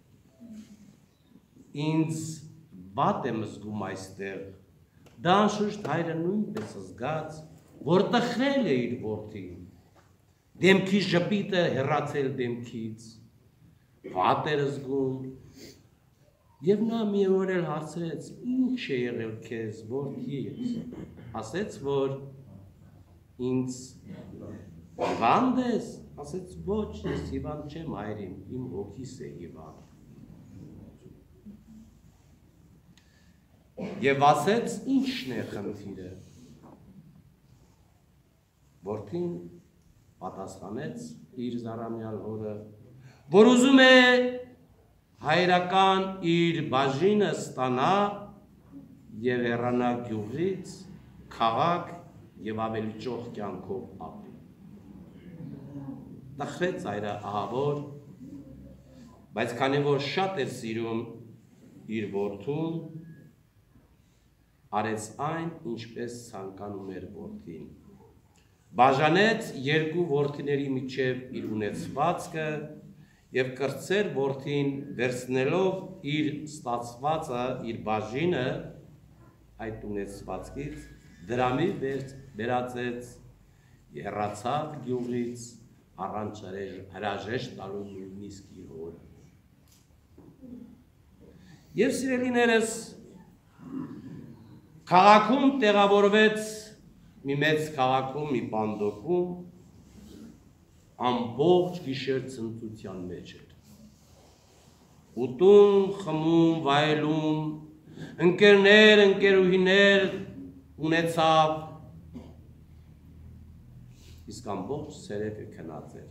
ինձ վատ եմ զգում այստեղ, դա անշուշտ հայրը նույնպես զգաց, որ տխրել է իր որդին, դեմքի ժպիտը հեռացել դեմքից, վատ էր զգում, և նա մի օր էլ հարցրեց, ինչ է եղել քեզ, որդի, ասեց, որ ինձ հիվանդ ես, ասեց, ոչ, ես հիվանդ չեմ հայրին, իմ հոգիս է հիվանդ։ Եվ ասեց, ինչն է խնդիրը։ Որդին պատասխանեց իր զառամյալ հորը, որ ուզում է հայրական իր բաժինը ստանա և հեռանա գյուղից, քաղաք և ավելի ճոխ կյանքով ապրի։ Տխրեց հայրը ահավոր Բայց քանի որ շատ էր սիրում իր որդուն, արեց այն, ինչպես ցանկանում էր որդին։ Բաժանեց երկու որդիների միջև իր ունեցվածքը և կրտսեր որդին վերցնելով իր ստացվածը, իր բաժինը այդ ունեցվածքից դրամի վերածեց, հեռացավ գյուղից առանց հրաժեշտ տալու նույնիսկ իր հորը։ Եվ սիրելիներս, քաղաքում տեղավորվեց մի մեծ քաղաքում, մի պանդոկում, ամբողջ գիշեր ցնծության մեջ էր։ Ուտում, խմում, վայելում, ընկերներ, ընկերուհիներ ունեցավ, իսկ ամբողջ ցերեկը քնած էր։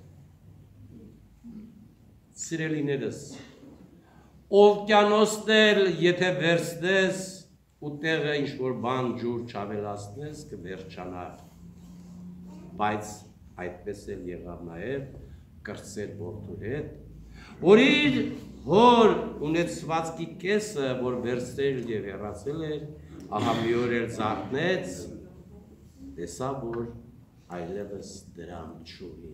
Սիրելիներս, օվկիանոսներ եթե վերցնես ու տեղը ինչ-որ բան ջուր չավելացնես, կվերջանար, բայց այդպես էլ եղավ նաև կրտսեր որդու հետ, որ իր հոր ունեցվածքի կեսը, որ վերցրել և հեռացել էր, ահա մի օր էլ զարթնեց, տեսավ, որ այլևս դրամ չունի։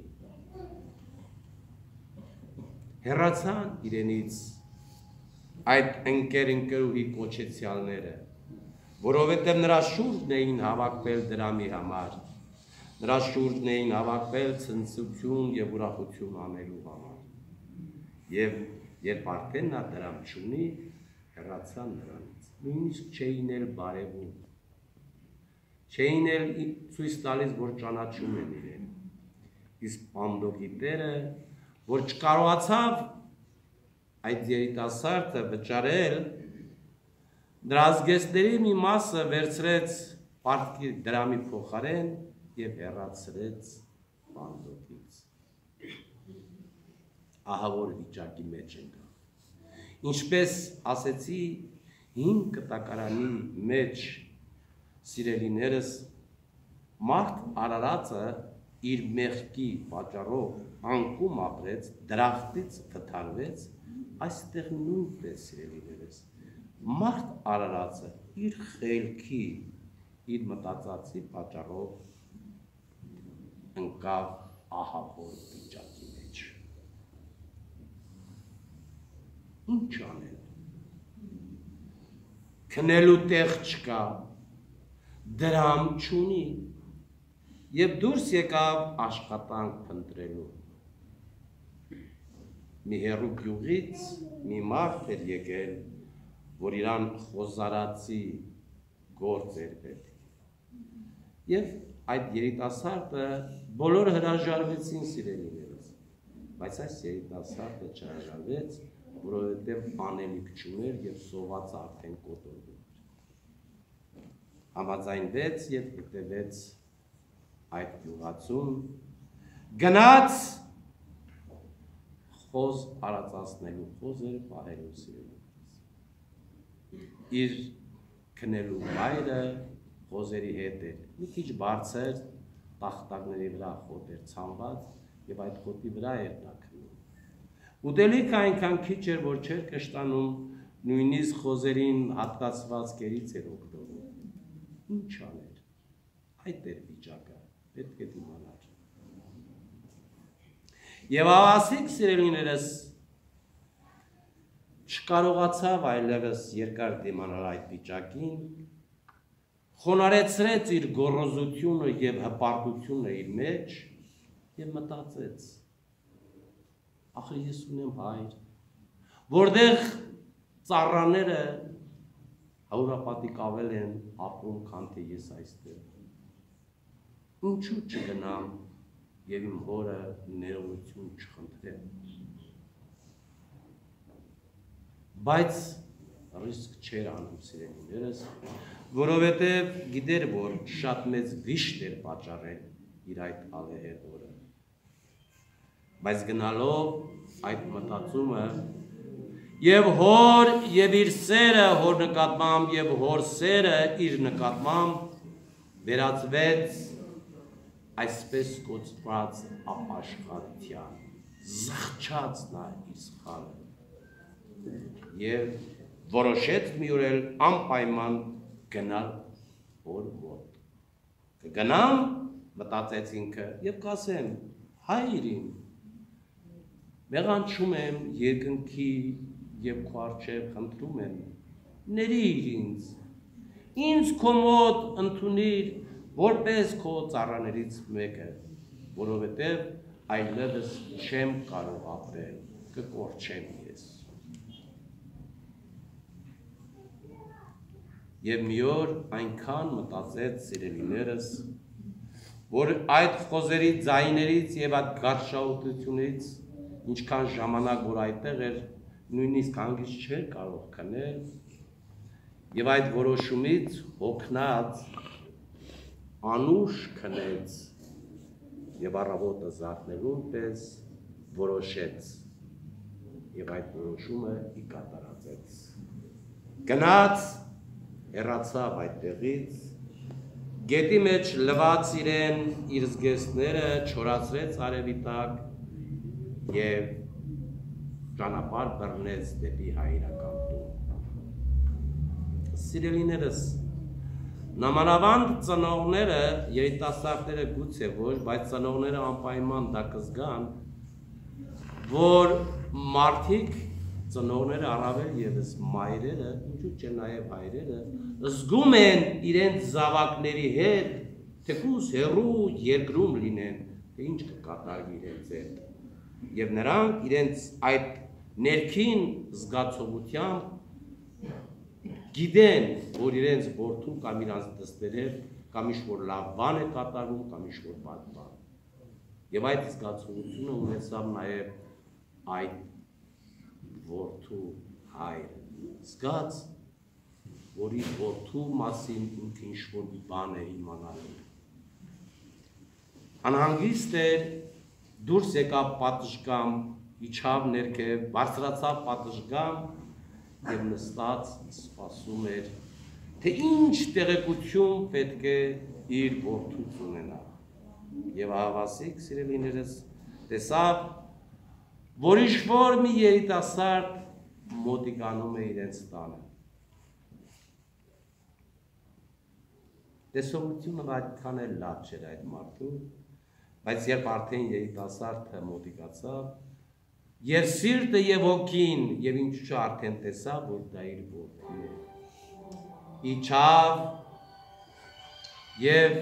Հեռացան իրենից այդ ընկեր-ընկերուհի կոչեցյալները, որովհետև նրա շուրջն էին հավաքվել դրամի համար, նրա շուրջն էին հավաքվել ցնծություն և ուրախություն անելու համար։ Եվ երբ արդեն նա դրամ չունի, հեռացան նրանից, նույնիսկ չէին էլ բարևում, չէին էլ ցույց տալիս, որ ճանաչում են իրեն։ Իսկ պանդոկի տերը, որ չկարողացավ այդ երիտասարդը վճարել, նրա ազգեստների մի մասը վերցրեց պարտքի դրամի փոխարեն և հեռացրեց պանդոկից։ Ահա որ վիճակի մեջ ենք։ Ինչպես ասեցի, հին կտակարանի մեջ սիրելիներս, մարդ Արարածը իր մեղքի պատճառով անկում ապրեց, դրախտից վթարվեց, այստեղ նույնպես սիրելիներս, մարդ Արարածը իր խելքի, իր մտածածի պատճառով ընկավ ահավոր վիճակի մեջ։ Ինչ անել։ Քնելու տեղ չկա, դրամ չունի, և դուրս եկավ աշխատանք փնտրելու։ Մի հեռու գյուղից մի մարդ էր եկել, որ իրան խոզարածի գործ էր պետք։ Եվ այդ երիտասարդը բոլոր հրաժարվեցին սիրելիներս, բայց այս երիտասարդը չհրաժարվեց, որովհետև անելիք չուներ և սոված արդեն կոտորվում էր։ Համաձայնվեց և հետևեց այդ գյուղացուն, գնաց խոզ արածացնելու, խոզեր պահելու սիրելիներս։ Իր քնելու վայրը խոզերի հետ էր, մի քիչ բարձր տախտակների վրա խոտ էր ցանված և այդ խոտի վրա էր նա քնում։ Ուտելիքը այնքան քիչ էր, որ չէր կշտանում, նույնիսկ խոզերին հատկացված կերից էր օգտվում։ Ինչ աներ, այդ էր վիճակը, պետք է դիմանար։ Եվ ավասիկ սիրելիներս չկարողացավ այլևս երկար դիմանալ այդ վիճակին, խոնարեցրեց իր գոռոզությունը և հպարտությունը իր մեջ և մտածեց. ախր ես ունեմ հայր, որտեղ ծառաները հարյուրապատիկ ավել են ապրում, քան թե ես այստեղ։ Ինչու չգնամ և իմ հորը ներողություն չխնդրեմ։ Բայց ռիսկ չէր անում սիրելիներս, որովհետև գիտեր, որ շատ մեծ վիշտ էր պատճառել իր այդ ալեհեր հորը։ Բայց գնալով այդ մտածումը և հոր և իր սերը հոր նկատմամբ և հոր սերը իր նկատմամբ վերածվեց այսպես կոչված ապաշխարության, զղջաց նա իր սխալը, եւ որոշեց մի օր էլ անպայման գնալ որ մոտ։ Կգնամ, մտածեց ինքը եւ կասեմ, հայրին, մեղանչում եմ երկնքի եւ քո առջեւ խնդրում եմ, ներիր ինձ, ինձ քո մոտ ընդունիր որպես քո ծառաներից մեկը, որովհետեւ այլևս չեմ կարող ապրել, կկորչեմ ես։ Եվ մի օր այնքան մտածեց սիրելիներս, որ այդ խոզերի ձայներից եւ այդ գարշաուտությունից, ինչքան ժամանակ որ այդտեղ էր, նույնիսկ հանգիստ չէր կարող քնել, եւ այդ որոշումից հոգնած անուշ քնեց եւ առավոտը զարթնելուն պես որոշեց եւ այդ որոշումը ի կատարածեց։ Գնաց հեռացավ այդտեղից, գետի մեջ լվաց իրեն իր զգեստները, չորացրեց արևի տակ եւ ճանապարհ բռնեց դեպի հայրական տուն։ Սիրելիներս, նմանավանդ ծնողները, երիտասարդները գուցե ոչ, բայց ծնողները անպայման դա կզգան, որ մարդիկ ծնողները առավել եւս մայրերը, ինչու՞ չէ նաեւ հայրերը, զգում են իրենց զավակների հետ, թեկուզ հեռու երկրում լինեն, թե ինչ կկատարվի իրենց հետ։ Եվ նրանք իրենց այդ ներքին զգացողությամբ գիտեն, որ իրենց որդու կամ իրանց դստեր հետ կամ ինչ-որ լավ բան է կատարվում, կամ ինչ-որ վատ բան։ Եվ այդ զգացողությունը ունեցավ նաեւ այդ որդու հայրը, զգաց, որ իր որդու մասին ինքը ինչ-որ բան է իմանալու։ Անհանգիստ էր, դուրս եկավ պատշգամ, իջավ ներքև, բարձրացավ պատշգամ եւ նստած սպասում էր, թե ինչ տեղեկություն պետք է իր որդուց ունենա։ Եվ ահավասիկ սիրելիներս տեսավ, որ ինչ-որ մի երիտասարդ մոտիկանում է իրենց տանը։ Տեսողությունը այդքան էլ լավ չէր այդ մարդու, բայց երբ արդեն երիտասարդը մոտիկացավ, եւ սիրտը եւ հոգին եւ ինչու՞ չէ արդեն տեսավ, որ դա իր որդին է։ Իջավ եւ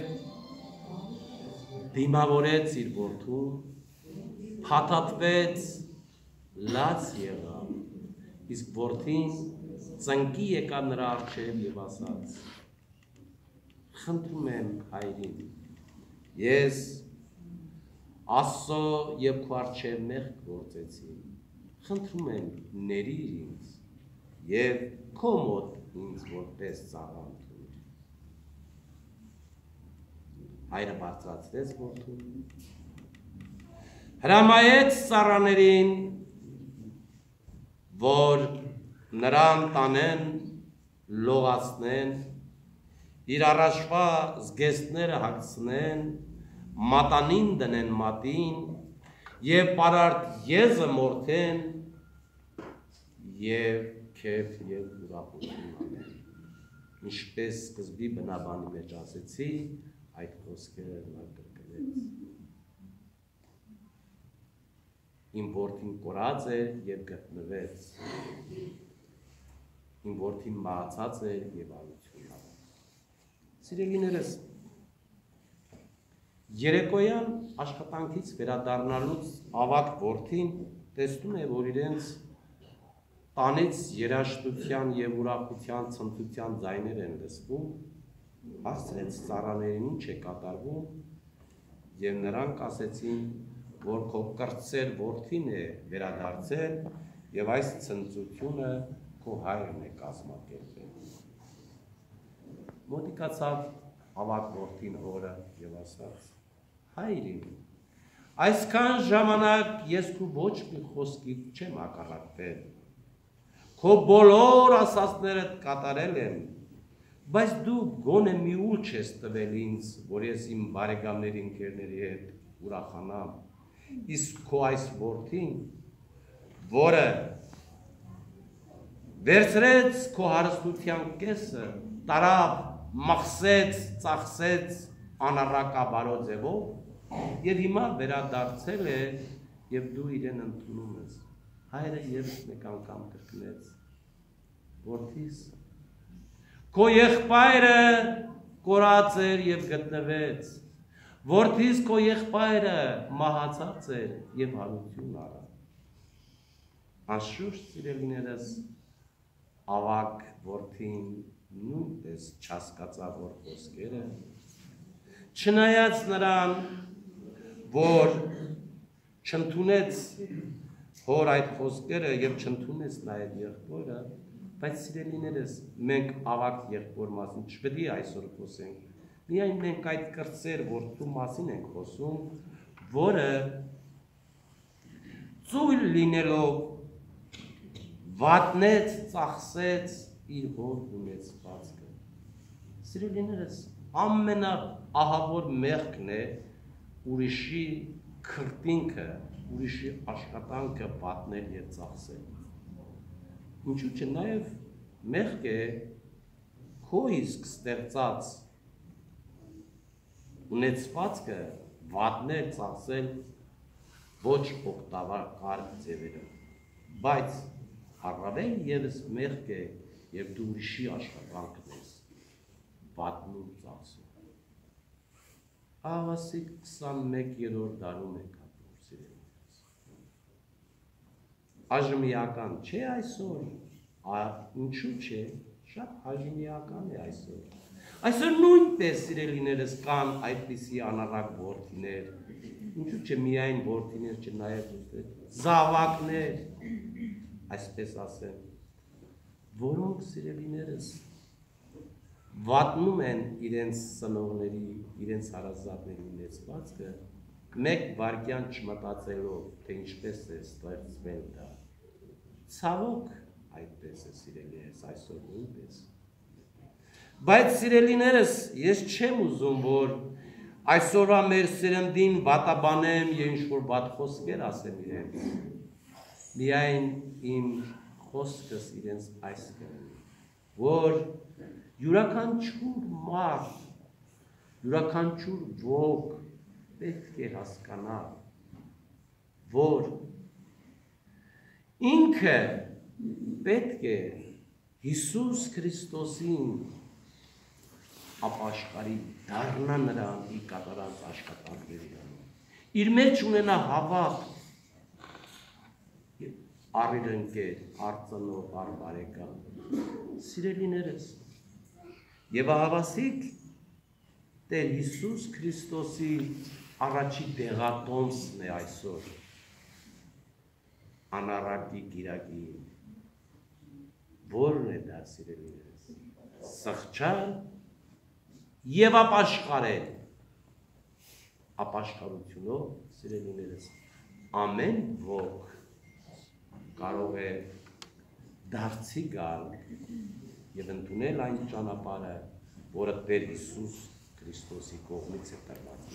դիմավորեց իր որդուն, փաթաթվեց, լաց եղավ, իսկ որդին ծնկի եկավ նրա առջև եւ ասաց. խնդրում եմ հայրին, ես Աստծո եւ քո առջև մեղք գործեցի, խնդրում եմ ներիր ինձ եւ քո մոտ ինձ որպես ծառա ընդունիր։ Հայրը բարձրացրեց որդուն, հրամայեց ծառաներին, որ նրան տանեն, լողացնեն, իր առաջվա զգեստները հագցնեն, մատանին դնեն մատին եւ պարարտ եզը մորթեն եւ քեֆ եւ ուրախություն անեն։ Ինչպես սկզբի բնաբանի մեջ ասեցի, այդ խոսքերը նա կրկնեց։ Իմ որդին կորած էր եւ գտնվեց։ Իմ որդին մահացած էր եւ արություն արեց։ Սիրելիներս, երեկոյան աշխատանքից վերադառնալուց ավագ որդին տեսնում է, որ իրենց տանից երաժշտության եւ ուրախության ցնծության ձայներ են լսվում, հարցրեց ծառաներին ինչ է կատարվում եւ նրանք ասեցին, որ քո կրտսեր որդին է վերադարձել եւ այս ցնծությունը քո հայրն է կազմակերպել։ Մոտիկացավ ավագ որդին հորը եւ ասաց. հայրին, այսքան ժամանակ ես քո ոչ մի խոսքից չեմ հակառակվել, քո բոլոր ասածներդ կատարել եմ, բայց դու գոնե մի ուր չես տվել ինձ, որ ես իմ բարեկամների ընկերների հետ ուրախանամ, իսկ քո այս որդին, որը վերցրեց քո հարստության կեսը, տարավ, մխսեց, ծախսեց անառակաբարո ձևով եւ հիմա վերադարձել է եւ դու իրեն ընդունում ես։ Հայրը եւս մեկ անգամ կրկնեց. Որդիս, քո եղբայրը կորած էր եւ գտնվեց։ Որդիս, քո եղբայրը մահացած էր եւ հարություն առավ։ Անշուշտ, սիրելիներս, ավակ որդին նույնպես չհասկացավ որ խոսքերը, չնայած նրան, որ չընդունեց հոր այդ խոսքերը եւ չընդունեց նաեւ եղբորը, բայց սիրելիներս, մենք ավակ եղբոր մասին չպետք է այսօր խոսենք, միայն մենք այդ կրտսեր որդու մասին ենք խոսում, որը ծույլ լինելով վատնեց, ծախսեց իր հոր ունեցվածքը։ Սիրելիներս, ամենաահավոր մեղքն է ուրիշի քրտինքը, ուրիշի աշխատանքը վատնել եւ ծախսել։ Ինչու՞ չէ նաեւ մեղք է քո իսկ ստեղծած ունեցվածքը վատնել, ծախսել ոչ օգտակար ձևերով, բայց առավել եւս մեղք է, երբ դու ուրիշի աշխատանքն ես վատնում, ծախսում։ Ահավասիկ քսանմեկերորդ դարում ենք ապրում, սիրելիներս։ Այժմիական չէ այսօր, ինչու՞ չէ, շատ այժմիական է այսօր։ Այսօր նույնպես սիրելիներս կան այդպիսի անառակ որդիներ, ինչու՞ չէ միայն որդիներ, չէ նաև զավակներ, այսպես ասեմ, որոնք սիրելիներս վատնում են իրենց սնողների, իրենց հարազատների ունեցվածքը, մեկ վայրկյան չմտածելով, թե ինչպես է ստեղծվել դա։ Ցավոք այդպես է սիրելիներս այսօր նույնպես։ Բայց սիրելիներս, ես չեմ ուզում, որ այսօրվա մեր սերնդին վատաբանեմ եւ ինչ-որ վատ խոսքեր ասեմ իրենց։ Միայն իմ խոսքս իրենց այս կերպ, որ յուրաքանչյուր մարդ, յուրաքանչյուր ոք պետք է հասկանա, որ ինքը պետք է Հիսուս Քրիստոսին ապաշխարի դառնա նրան իր կատարած աշխատանքների իր մեջ ունենա հավատ եւ առիր ընկեր, արծնող, բարեկամ, սիրելիներս, եւ ահավասիկ Տեր Հիսուս Քրիստոսի առաջի դեղատոմսն է այսօր անառակի գիրակի, որն է դա սիրելիներս, սղճալ եւ ապաշխարել, ապաշխարությունով սիրելիներս, ամեն ոք կարող է դարձի գալ եւ ընդունել այն ճանապարհը, որը Տեր Հիսուս Քրիստոսի կողմից է տրված։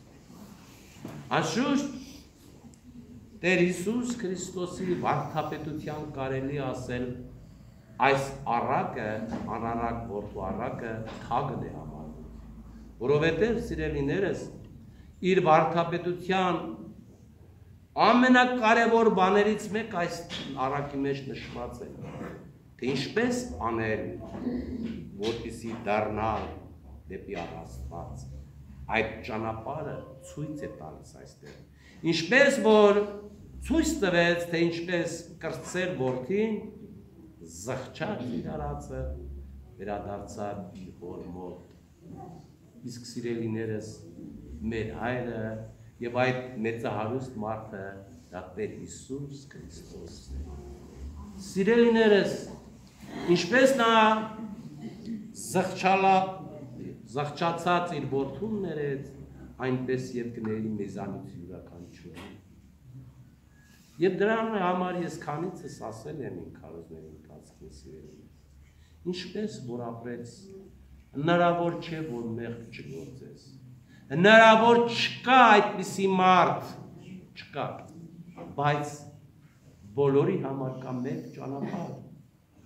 Անշուշտ Տեր Հիսուս Քրիստոսի վարդապետության կարելի ասել այս առակը, անառակ որդու առակը թագն է համարվում, որովհետև սիրելիներս իր վարդապետության ամենակարևոր բաներից մեկ այս առակի մեջ նշված է, թե ինչպես անել, որպեսզի դառնալ դեպի Աստված, այդ ճանապարհը ցույց է տալիս այստեղ, ինչպես որ ցույց տվեց, թե ինչպես կրտսեր որդին զղջաց իր արածը, վերադարձավ իր հոր մոտ, իսկ սիրելիներս մեր հայրը եւ այդ մեծահարուստ մարդը դա Տեր Հիսուս Քրիստոսն է։ Սիրելիներս, ինչպես նա զղջալա զղջացած իր որդուն ներեց, այնպես եւ կների մեզանից յուրաքանչյուրը։ Եվ դրան համար ես քանիցս ասել եմ իմ քարոզների ընթացքին սիրելիներս։ Ինչպես որ ապրեց, հնարավոր չէ որ մեղք չգործես։ Հնարավոր չկա այդպիսի մարդ, չկա, բայց բոլորի համար կա մեկ ճանապարհ,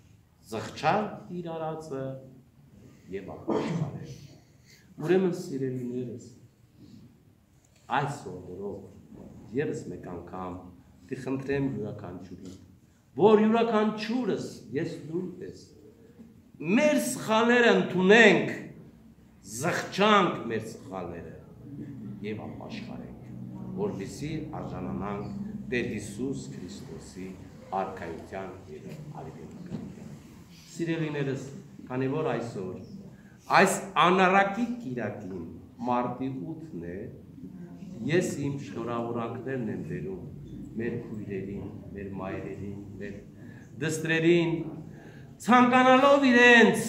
զղջալ իր արածը եւ ապաշխարել։ Ուրեմն սիրելիներս, այս օրերով եւս մեկ անգամ կխնդրեմ յուրաքանչյուրին, որ յուրաքանչյուրս ես նույնպես մեր սխալները ընդունենք, զղջանք մեր սխալները եւ ապաշխարենք, որպեսզի արժանանանք Տեր Հիսուս Քրիստոսի արքայության եւ արիվերության։ Սիրելիներս, քանի որ այսօր այս անառակի կիրակին մարտի ութն է, ես իմ շնորհավորանքներն եմ բերում մեր քույրերին, մեր մայրերին, մեր դստրերին, ցանկանալով իրենց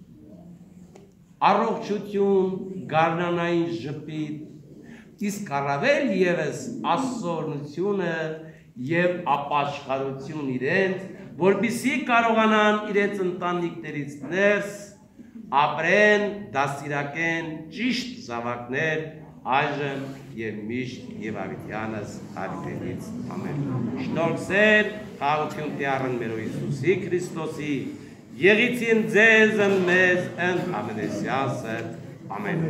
առողջություն, գարնանային ժպիտ, իսկ առավել ևս ասորնությունը եւ ապաշխարություն իրենց, որպեսզի կարողանան իրենց ընտանիքներից ներս ապրեն, դաստիարակեն ճիշտ զավակներ այժմ եւ միշտ եւ ավիտյանս հավիտենից ամեն։ Շնորհսեր խաղաղություն տիառն մեր Հիսուսի Քրիստոսի եղիցին ձեզ մեզ ընդ ամենեսյասը ամեն։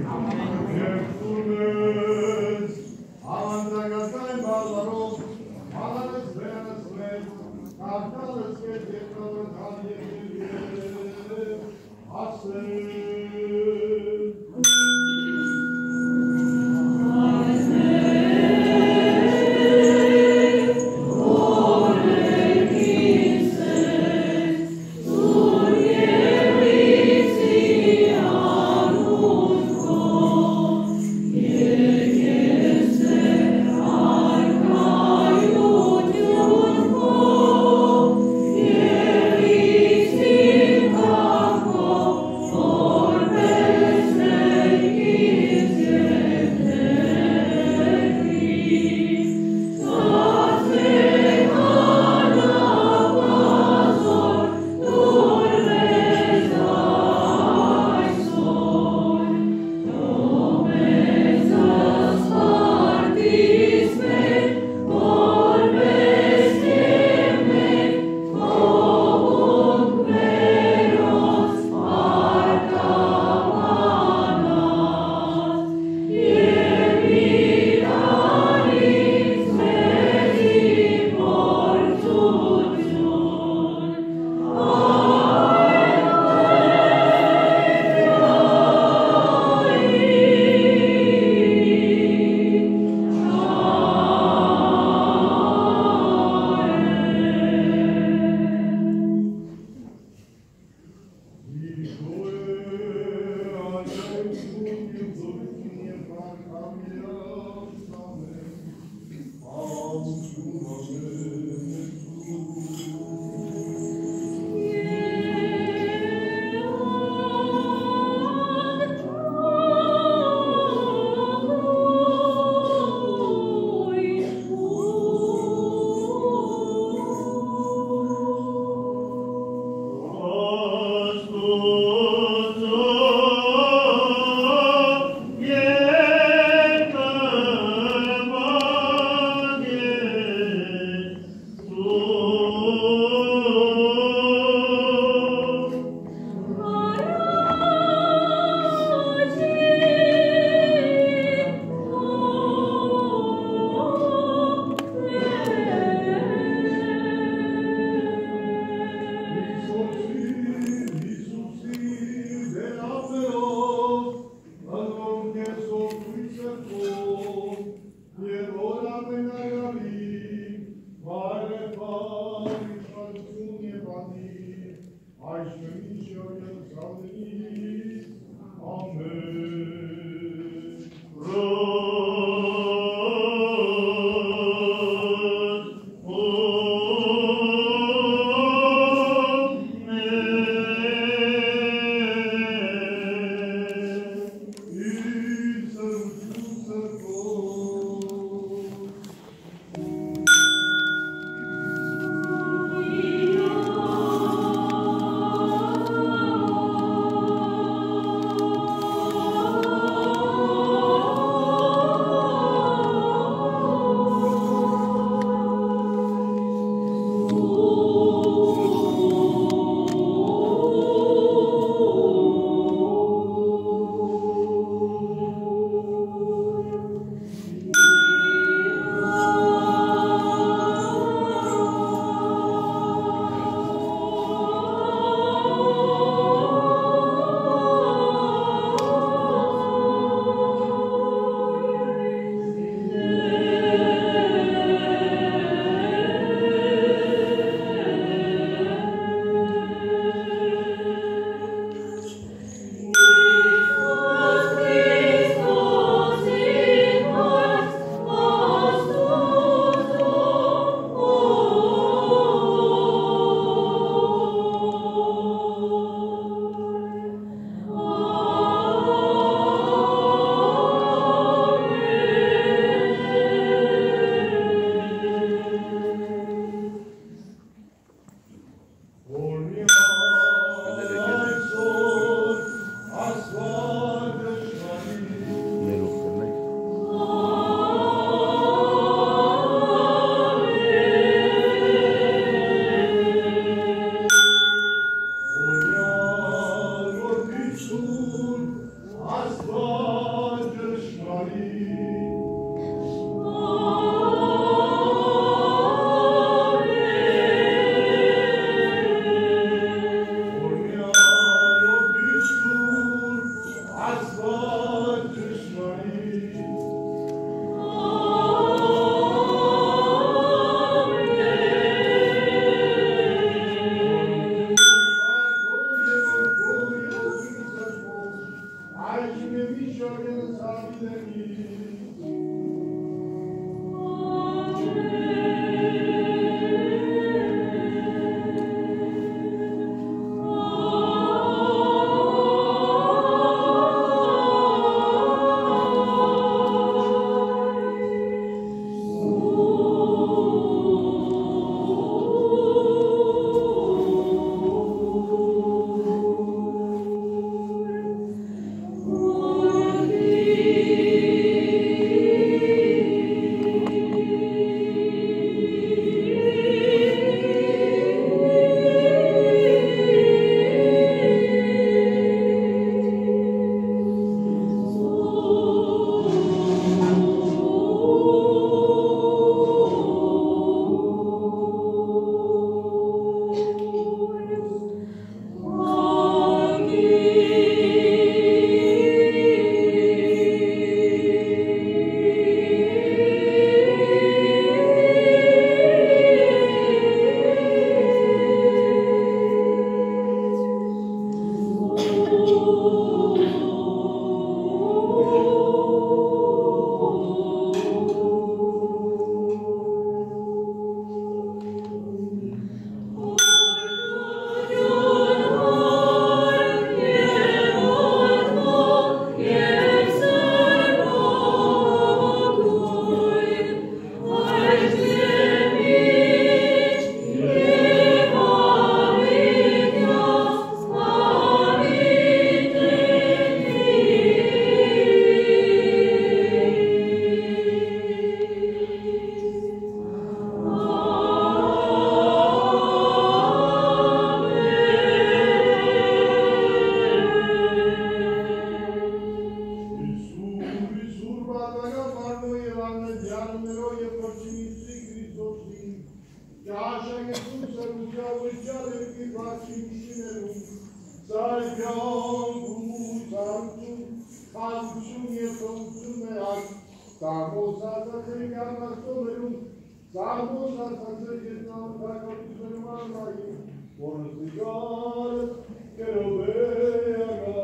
Părmătărea Evangelianelor Epărciniții Hristoții, că așa e cum să rugeau în ceale privați mișinelul, să-l geam cu sanțul, sanțul e sanțul meat, s-a să se cheamă somerul, s-a să se ghetnau dacă se numai mai, vor zigară, că răbeagă.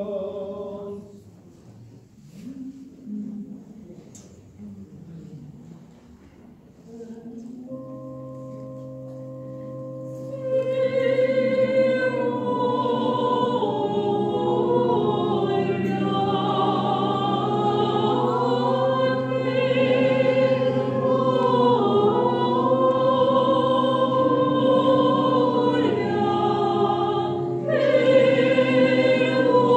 Oh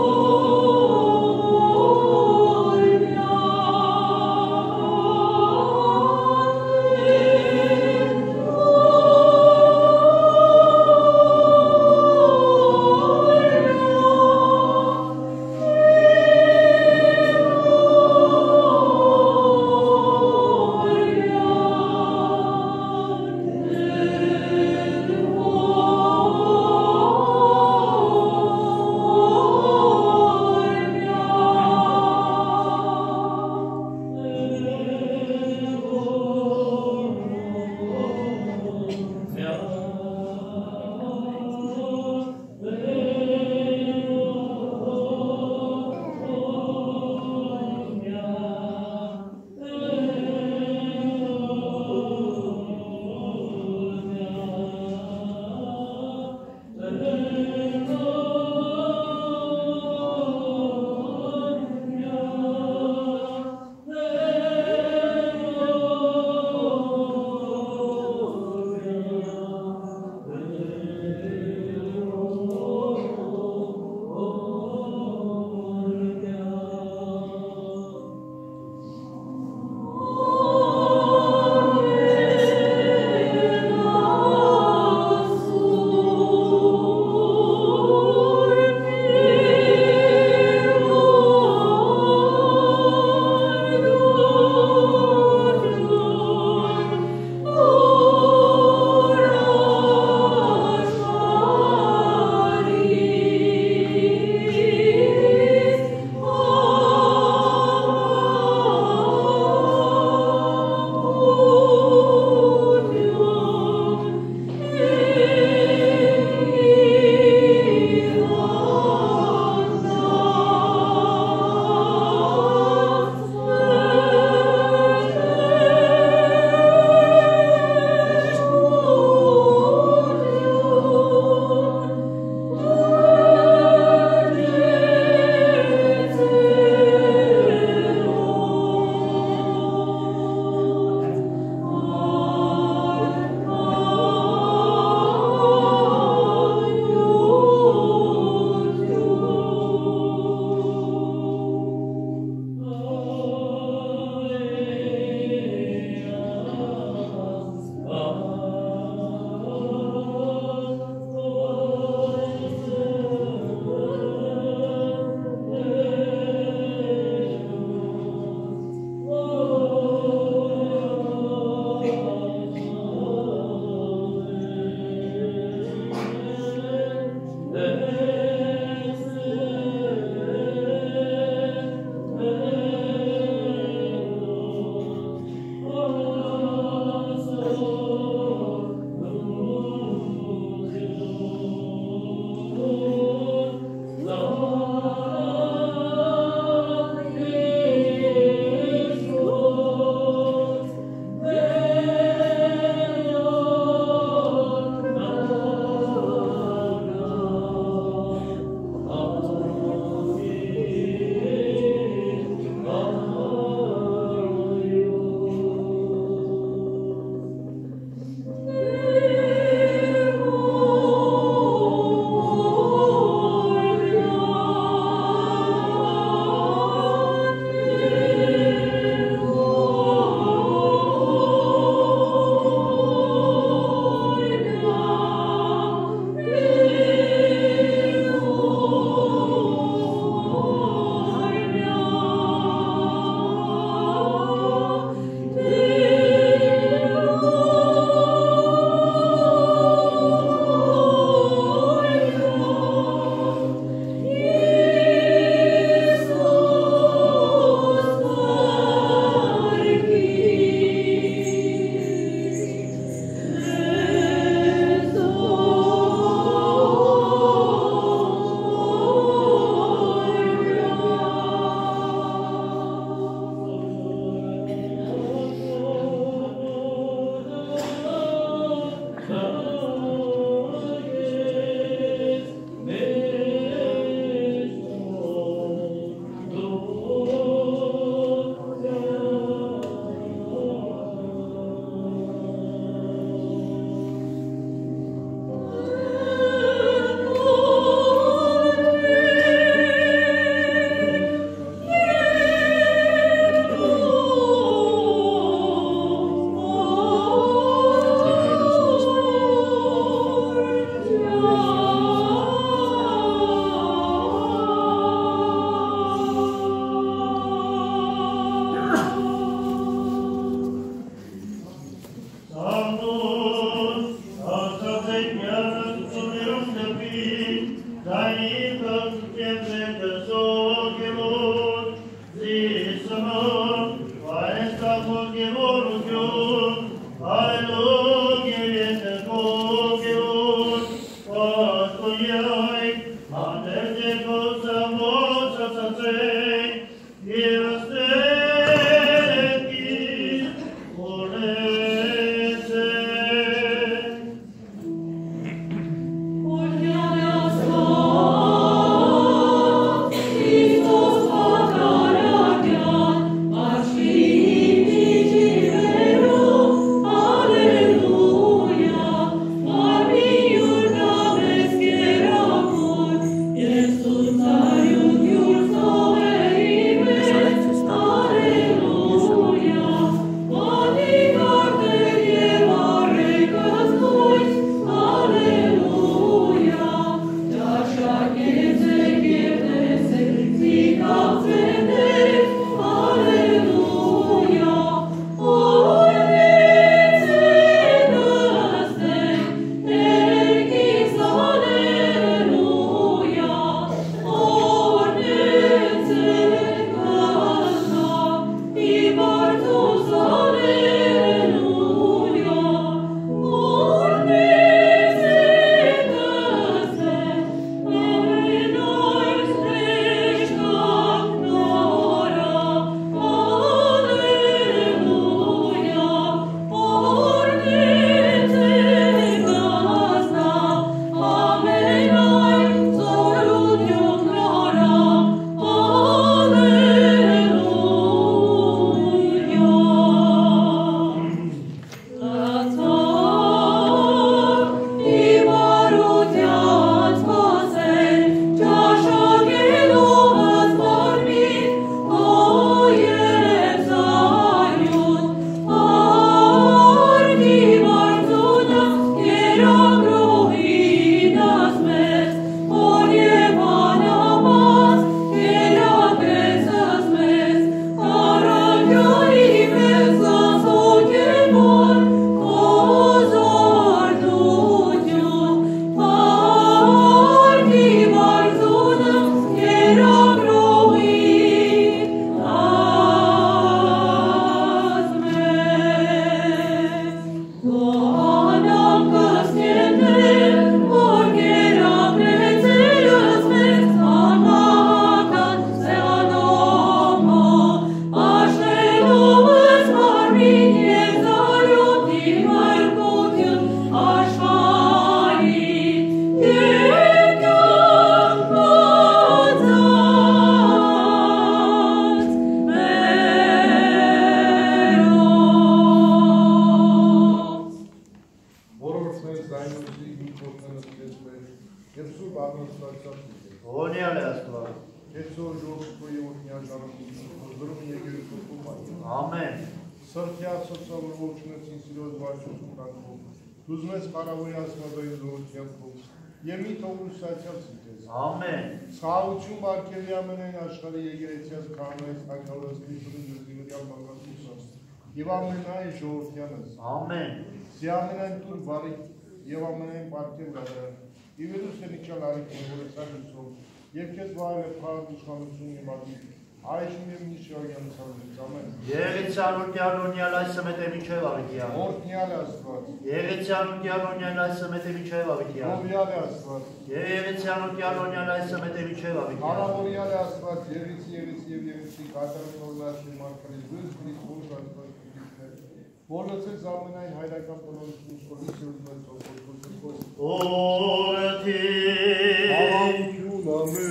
Amen. Սրտի ասոցավոր ողջունեցին սիրոց վարչություն կանքով, դուզ մեզ կարավոյի ասմադոյի զորությամբ, և մի թողուսացյալ սիքես։ Amen. Սաղություն բարգելի ամենայն աշխարի եգերեցյաց կանայց հակալոս Քրիստոսի ջրդիմության բանգատուսած, և ամենայն ժողորդյանս։ Amen. Զի ամենայն տուր բարիք և ամենայն պարգև գադարան, և երուս է նիչալ արիք նորեցար լուսով, և կեզ վայր է պարդ ուշխանություն և ադիվ, այժմ և նիշյալյան սարվից, ամեն։ Եղեցյան ու տյարոնյալ այս մետե միջև ավիտյան։ Օրդնյալ է աստված։ Եղեցյան ու տյարոնյալ այս մետե միջև ավիտյան։ Հովյալ է աստված։ Եղեցյան ու տյարոնյալ այս մետե միջև ավիտյան։ Հարավորյալ է աստված, եղից, եղից և եղիցի, կատարում օրնաշի մարկալի զույս Քրիստոս աստված կրիստներ, որ լծեց ամենայն հայրական տնորություն սկոլից և ուզմեց ողորքոսս Օրդի Հավանքյուն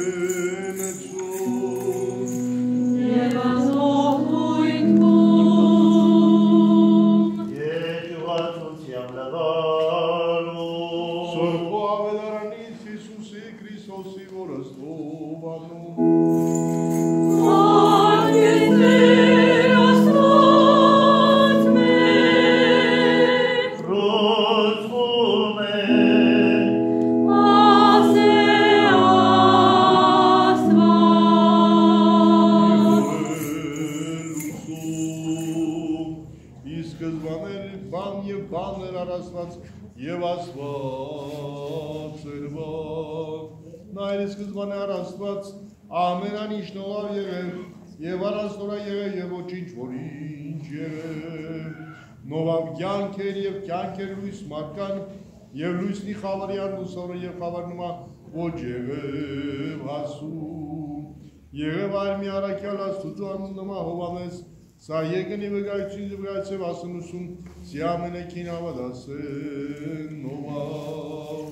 ամենեցուն Եվ ազողույն բում Եջուղացությամբ լվարում Սորբո ավելարանից Իսուսի Քրիստոսի որստով անում Արգեսներ աստված մեր Ռոզվում է ասե բան և բաններ առասված և աստված էր բան նայր սկզբան է առասված ամենան իշնողավ եղև և առաստորա եղև և ոչինչ որ ինչ եղև նովավ կյանք էր և կյանք էր լույս մարդկան և լույսնի խավարյան լուսորը և խավարնումա ոչ եղև հասում եղև այլ մի առակյալ աստուծու անուննումա հովանես Սա եկնի վգայություն զվգայցև ասնուսում սի ամենեքին ավադասեն նովավ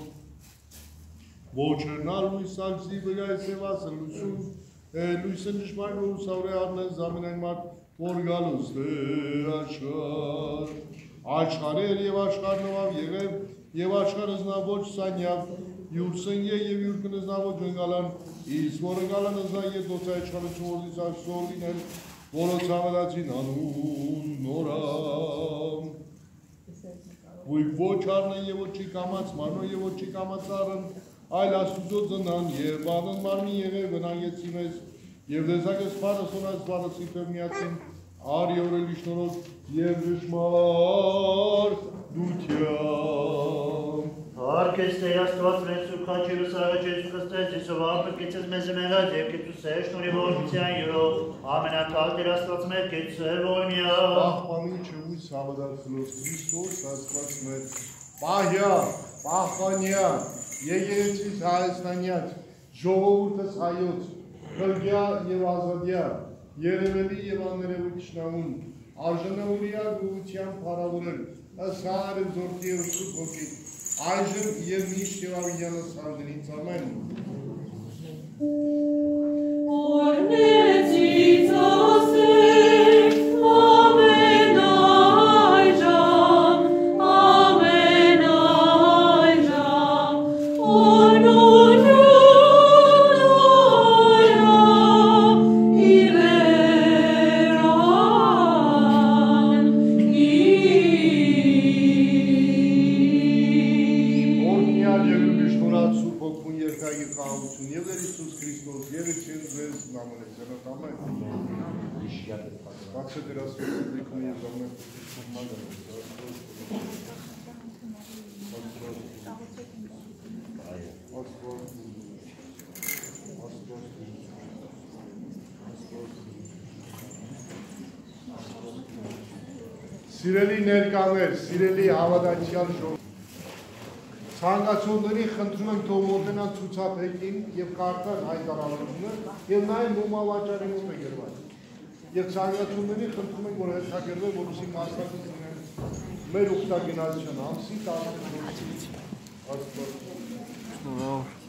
Ոչրնալ լույս ալսի վգայցև ասնուսում լույսը նշմար լուսավոր է արնես ամենայն մարդ որ գալուստ է աշխար Աշխարեր և աշխար նովավ եղև և աշխարը զնավոր սանյավ յուր սնգե և յուր կնզնավոր գնգալան իսկ որը գալան զնա ետ ոցա իշխանություն որդից աշսոր լինել Որոց ավելացին անուն նորամ Ոյ ոչ արնեն և ոչի կամաց մարնո և ոչի կամաց արն այլ աստուծո ծնան և բանն մարմի եղև վնանգեցի մեզ և դեսակես պարասոնած պարասի պերմիացին արի օրել իշնորոք և ժշմար դությամ Արկեստ է աստված մեր սուր խաչիրուս աղաչես խստեց Իսով ապը կեցես մեզ մեղած և կեցուս է շնորի ողորմության յուրով ամենակալ դեր աստված մեր կեցուս է ողնյա Պահպանին չվույս հավադար խլոս Քրիստոս աստված մեր Պահյա, պահպանյա, եգերեցիս հայստանյաց, ժողովուրդս հայոց, խրգյա և ազադյա, երևելի և աներևույթ շնամուն, արժանավորյա գողության պարավորել, ասարը զորդի և սուտ ոգիտ, այժմ և միշտ և ավինյանս հարգնից ամեն։ Օրնեցից ասեք ամեն այժմ, ամեն այժմ, օրնություն այրա իվերան Օրնյալ և ուրիշնորած սուրբ հոգուն երկայգի խաղություն և դեր Իսուս Քրիստոս և իչեն ձեզ նամորեք ձենոտ ամեն։ Բացը դեր աստված դիքում և ամեն Սիրելի ներկաներ, սիրելի հավատացյալ ժողովուրդ Ցանկացողների խնդրում ենք թող մոտենան ցուցափեղկին եւ կարդան հայտարարությունը եւ նաեւ մոմավաճառի մոտ է գրված։ Եվ ցանկացողների խնդրում ենք որ հետաքրքրվեն որպեսզի մասնակից լինեն մեր օգտագնացության ամսի տասնչորսից աստված։